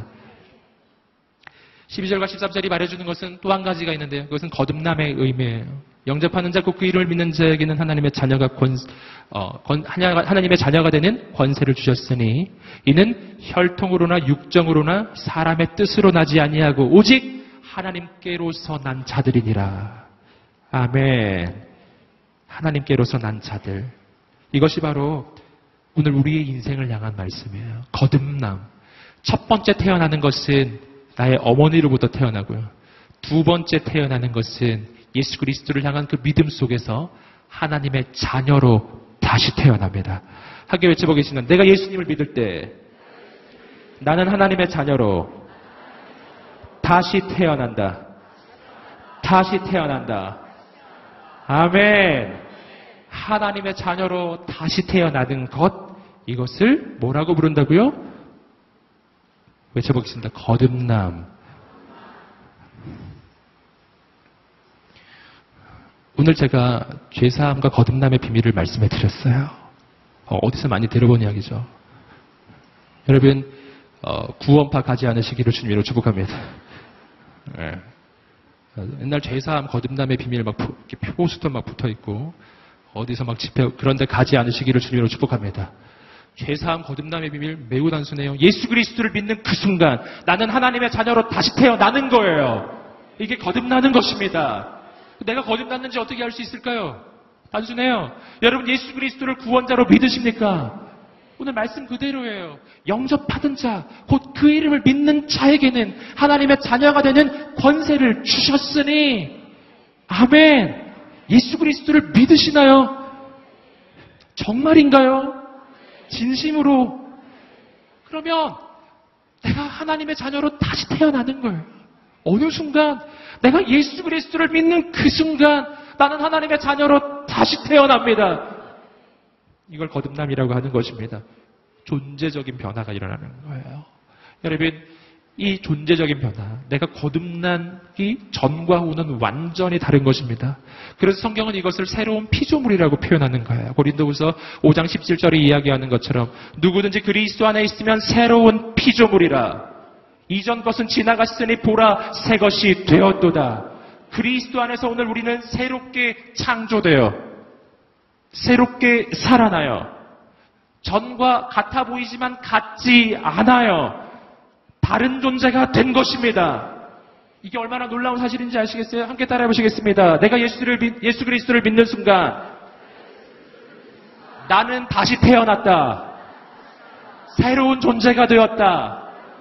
십이 절과 십삼 절이 말해주는 것은 또 한 가지가 있는데요. 그것은 거듭남의 의미예요. 영접하는 자, 곧 그 이름을 믿는 자에게는 하나님의 자녀가 권, 어, 권, 하나님의 자녀가 되는 권세를 주셨으니 이는 혈통으로나 육정으로나 사람의 뜻으로 나지 아니하고 오직 하나님께로서 난 자들이니라. 아멘. 하나님께로서 난 자들. 이것이 바로 오늘 우리의 인생을 향한 말씀이에요. 거듭남. 첫 번째 태어나는 것은 나의 어머니로부터 태어나고요. 두 번째 태어나는 것은 예수 그리스도를 향한 그 믿음 속에서 하나님의 자녀로 다시 태어납니다. 함께 외쳐보겠습니다. 내가 예수님을 믿을 때 나는 하나님의 자녀로 다시 태어난다. 다시 태어난다. 아멘. 하나님의 자녀로 다시 태어나는 것, 이것을 뭐라고 부른다고요? 외쳐보겠습니다. 거듭남. 오늘 제가 죄사함과 거듭남의 비밀을 말씀해 드렸어요. 어, 어디서 많이 들어본 이야기죠. 여러분, 어, 구원파 가지 않으시기를 주님으로 축복합니다. 네. 옛날 죄사함, 거듭남의 비밀 막 표수도 막 붙어 있고 어디서 막 집회 그런데 가지 않으시기를 주님으로 축복합니다. 죄사함, 거듭남의 비밀 매우 단순해요. 예수 그리스도를 믿는 그 순간 나는 하나님의 자녀로 다시 태어나는 거예요. 이게 거듭나는 것입니다. 내가 거듭났는지 어떻게 알 수 있을까요? 단순해요. 여러분, 예수 그리스도를 구원자로 믿으십니까? 오늘 말씀 그대로예요. 영접하던 자, 곧 그 이름을 믿는 자에게는 하나님의 자녀가 되는 권세를 주셨으니 아멘. 예수 그리스도를 믿으시나요? 정말인가요? 진심으로? 그러면 내가 하나님의 자녀로 다시 태어나는 거예요. 어느 순간 내가 예수 그리스도를 믿는 그 순간 나는 하나님의 자녀로 다시 태어납니다. 이걸 거듭남이라고 하는 것입니다. 존재적인 변화가 일어나는 거예요. 여러분, 이 존재적인 변화, 내가 거듭나기 전과 후는 완전히 다른 것입니다. 그래서 성경은 이것을 새로운 피조물이라고 표현하는 거예요. 고린도후서 오 장 십칠 절이 이야기하는 것처럼 누구든지 그리스도 안에 있으면 새로운 피조물이라. 이전 것은 지나갔으니 보라 새 것이 되었도다. 그리스도 안에서 오늘 우리는 새롭게 창조되어 새롭게 살아나요. 전과 같아 보이지만 같지 않아요. 다른 존재가 된 것입니다. 이게 얼마나 놀라운 사실인지 아시겠어요? 함께 따라해 보시겠습니다. 내가 예수를, 예수 그리스도를 믿는 순간 나는 다시 태어났다. 새로운 존재가 되었다.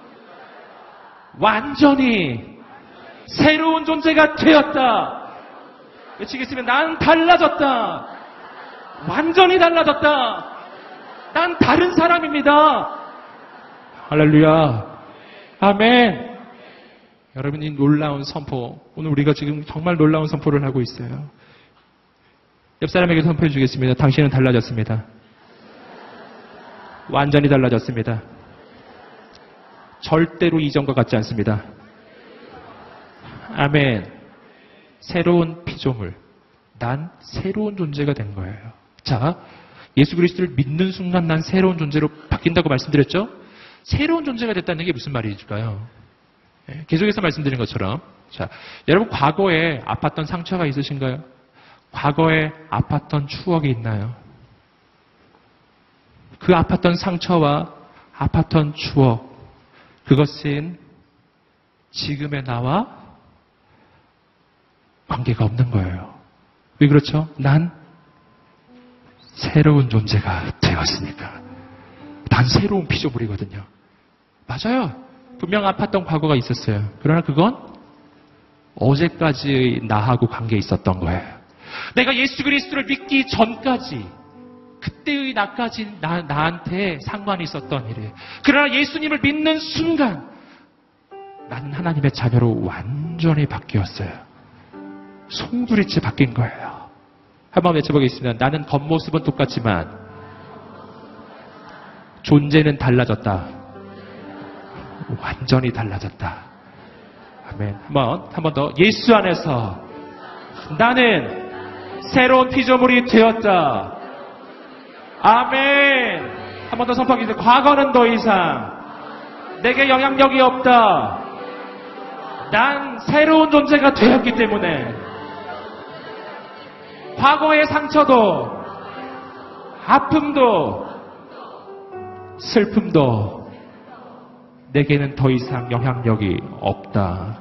완전히 새로운 존재가 되었다. 외치겠습니다. 난 달라졌다. 완전히 달라졌다. 난 다른 사람입니다. 할렐루야. 아멘. 여러분, 이 놀라운 선포, 오늘 우리가 지금 정말 놀라운 선포를 하고 있어요. 옆 사람에게 선포해 주겠습니다. 당신은 달라졌습니다. 완전히 달라졌습니다. 절대로 이전과 같지 않습니다. 아멘. 새로운 피조물. 난 새로운 존재가 된 거예요. 자, 예수 그리스도를 믿는 순간 난 새로운 존재로 바뀐다고 말씀드렸죠? 새로운 존재가 됐다는 게 무슨 말일까요? 네, 계속해서 말씀드린 것처럼. 자, 여러분, 과거에 아팠던 상처가 있으신가요? 과거에 아팠던 추억이 있나요? 그 아팠던 상처와 아팠던 추억, 그것은 지금의 나와 관계가 없는 거예요. 왜 그렇죠? 난 새로운 존재가 되었으니까. 난 새로운 피조물이거든요. 맞아요. 분명 아팠던 과거가 있었어요. 그러나 그건 어제까지의 나하고 관계에 있었던 거예요. 내가 예수 그리스도를 믿기 전까지, 그때의 나까지 나, 나한테 상관이 있었던 일이에요. 그러나 예수님을 믿는 순간 나는 하나님의 자녀로 완전히 바뀌었어요. 송두리째 바뀐 거예요. 한번 외쳐보겠습니다. 나는 겉모습은 똑같지만 존재는 달라졌다. 완전히 달라졌다. 아멘. 한번 한 번 더. 예수 안에서 나는 새로운 피조물이 되었다. 아멘. 한 번 더 선포하겠습니다. 과거는 더 이상 내게 영향력이 없다. 난 새로운 존재가 되었기 때문에 과거의 상처도, 아픔도, 슬픔도 내게는 더 이상 영향력이 없다.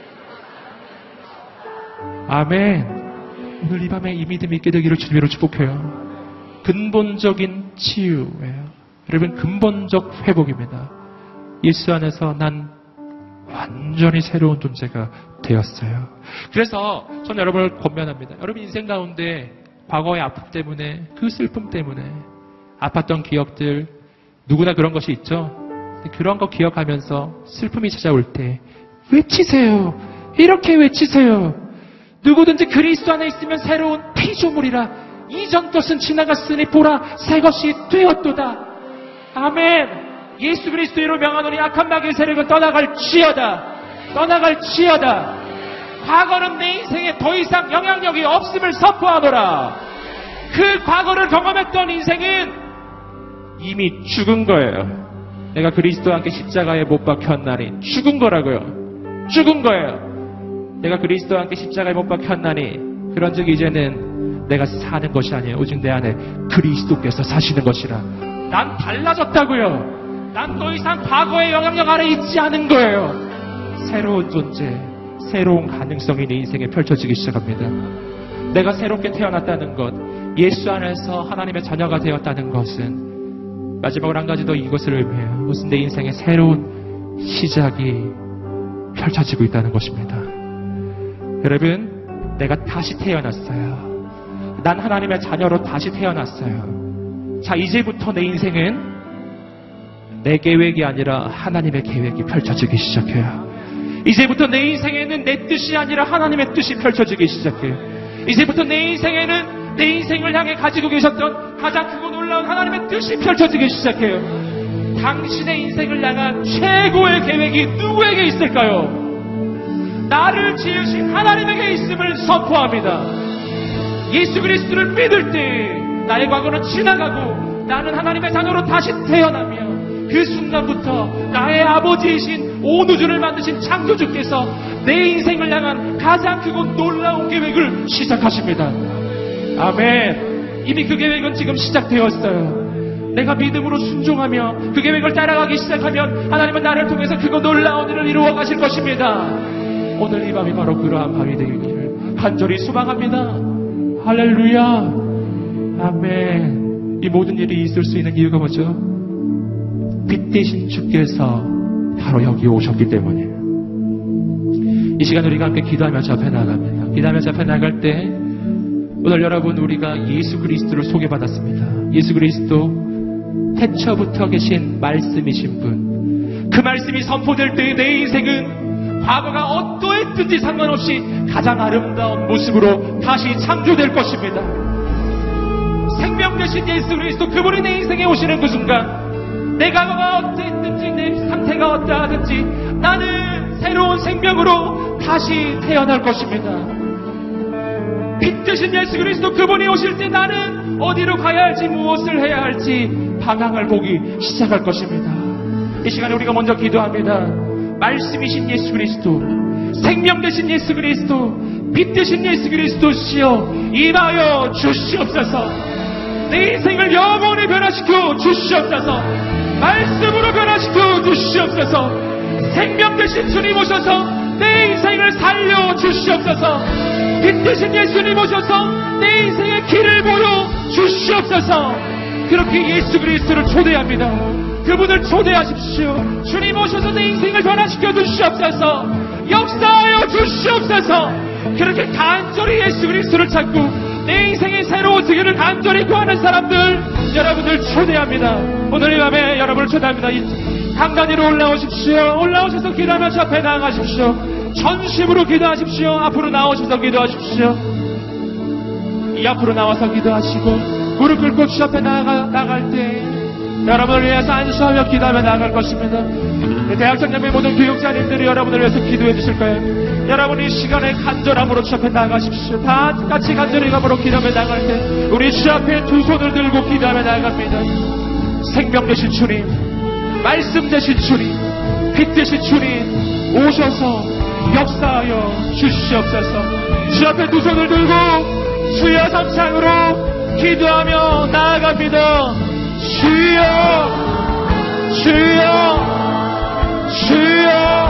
아멘. 오늘 이 밤에 이 믿음이 있게 되기를 주님으로 축복해요. 근본적인 치유예요. 여러분, 근본적 회복입니다. 예수 안에서 난 완전히 새로운 존재가 되었어요. 그래서 저는 여러분을 권면합니다. 여러분 인생 가운데 과거의 아픔 때문에, 그 슬픔 때문에 아팠던 기억들, 누구나 그런 것이 있죠. 그런 거 기억하면서 슬픔이 찾아올 때 외치세요. 이렇게 외치세요. 누구든지 그리스도 안에 있으면 새로운 피조물이라. 이전 것은 지나갔으니 보라 새 것이 되었도다. 아멘. 예수 그리스도로 명하노니 악한 마귀의 세력은 떠나갈지어다. 떠나갈지어다. 과거는 내 인생에 더 이상 영향력이 없음을 선포하노라. 그 과거를 경험했던 인생은 이미 죽은 거예요. 내가 그리스도와 함께 십자가에 못 박혔나니 죽은 거라고요. 죽은 거예요. 내가 그리스도와 함께 십자가에 못 박혔나니 그런즉 이제는 내가 사는 것이 아니에요. 오직 내 안에 그리스도께서 사시는 것이라. 난 달라졌다고요. 난 더 이상 과거의 영향력 아래 있지 않은 거예요. 새로운 존재, 새로운 가능성이 내 인생에 펼쳐지기 시작합니다. 내가 새롭게 태어났다는 것, 예수 안에서 하나님의 자녀가 되었다는 것은 마지막으로 한 가지 더 이것을 의미해요. 그것은 내 인생의 새로운 시작이 펼쳐지고 있다는 것입니다. 여러분, 내가 다시 태어났어요. 난 하나님의 자녀로 다시 태어났어요. 자, 이제부터 내 인생은 내 계획이 아니라 하나님의 계획이 펼쳐지기 시작해요. 이제부터 내 인생에는 내 뜻이 아니라 하나님의 뜻이 펼쳐지기 시작해요. 이제부터 내 인생에는 내 인생을 향해 가지고 계셨던 가장 크고 놀라운 하나님의 뜻이 펼쳐지기 시작해요. 당신의 인생을 향한 최고의 계획이 누구에게 있을까요? 나를 지으신 하나님에게 있음을 선포합니다. 예수 그리스도를 믿을 때 나의 과거는 지나가고 나는 하나님의 자녀로 다시 태어나며 그 순간부터 나의 아버지이신 온 우주를 만드신 창조주께서 내 인생을 향한 가장 크고 놀라운 계획을 시작하십니다. 아멘. 이미 그 계획은 지금 시작되었어요. 내가 믿음으로 순종하며 그 계획을 따라가기 시작하면 하나님은 나를 통해서 그거 놀라운 일을 이루어 가실 것입니다. 오늘 이 밤이 바로 그러한 밤이 되기를 간절히 소망합니다. 할렐루야. 아멘. 이 모든 일이 있을 수 있는 이유가 뭐죠? 빛 대신 주께서 바로 여기 오셨기 때문이에요. 이 시간 우리가 함께 기도하며 저 앞에 나갑니다. 기도하며 저 앞에 나갈 때 오늘 여러분 우리가 예수 그리스도를 소개받았습니다. 예수 그리스도 태초부터 계신 말씀이신 분. 그 말씀이 선포될 때 내 인생은 과거가 어떠했든지 상관없이 가장 아름다운 모습으로 다시 창조될 것입니다. 생명 되신 예수 그리스도 그분이 내 인생에 오시는 그 순간 내 과거가 어떠했든지 내 상태가 어떠하든지 나는 새로운 생명으로 다시 태어날 것입니다. 빛 되신 예수 그리스도 그분이 오실 때 나는 어디로 가야 할지 무엇을 해야 할지 방향을 보기 시작할 것입니다. 이 시간에 우리가 먼저 기도합니다. 말씀이신 예수 그리스도, 생명 되신 예수 그리스도, 빛 되신 예수 그리스도시여 임하여 주시옵소서. 내 인생을 영원히 변화시켜 주시옵소서. 말씀으로 변화시켜 주시옵소서. 생명 되신 주님 오셔서 내 인생을 살려 주시옵소서. 빛 되신 예수님 오셔서 내 인생의 길을 보여 주시옵소서. 그렇게 예수 그리스도를 초대합니다. 그분을 초대하십시오. 주님 오셔서 내 인생을 변화시켜 주시옵소서. 역사하여 주시옵소서. 그렇게 간절히 예수 그리스도를 찾고 내 인생의 새로운 기회를 간절히 구하는 사람들, 여러분들 초대합니다. 오늘 이 밤에 여러분을 초대합니다. 강단 위로 올라오십시오. 올라오셔서 기도하며 저 앞에 나아가십시오. 전심으로 기도하십시오. 앞으로 나오셔서 기도하십시오. 이 앞으로 나와서 기도하시고 무릎 꿇고 주 앞에 나아가, 나갈 때 여러분을 위해서 안수하며 기도하며 나아갈 것입니다. 대학생님의 모든 교육자님들이 여러분을 위해서 기도해 주실 거예요. 여러분이 이 시간에 간절함으로 주 앞에 나아가십시오. 다 같이 간절히 감으로 기도하며 나갈 때 우리 주 앞에 두 손을 들고 기도하며 나아갑니다. 생명 되신 주님, 말씀 되신 주님, 빛 되신 주님 오셔서 역사하여 주시옵소서. 주 앞에 두 손을 들고 주여 삼창으로 기도하며 나아갑니다. 주여, 주여, 주여.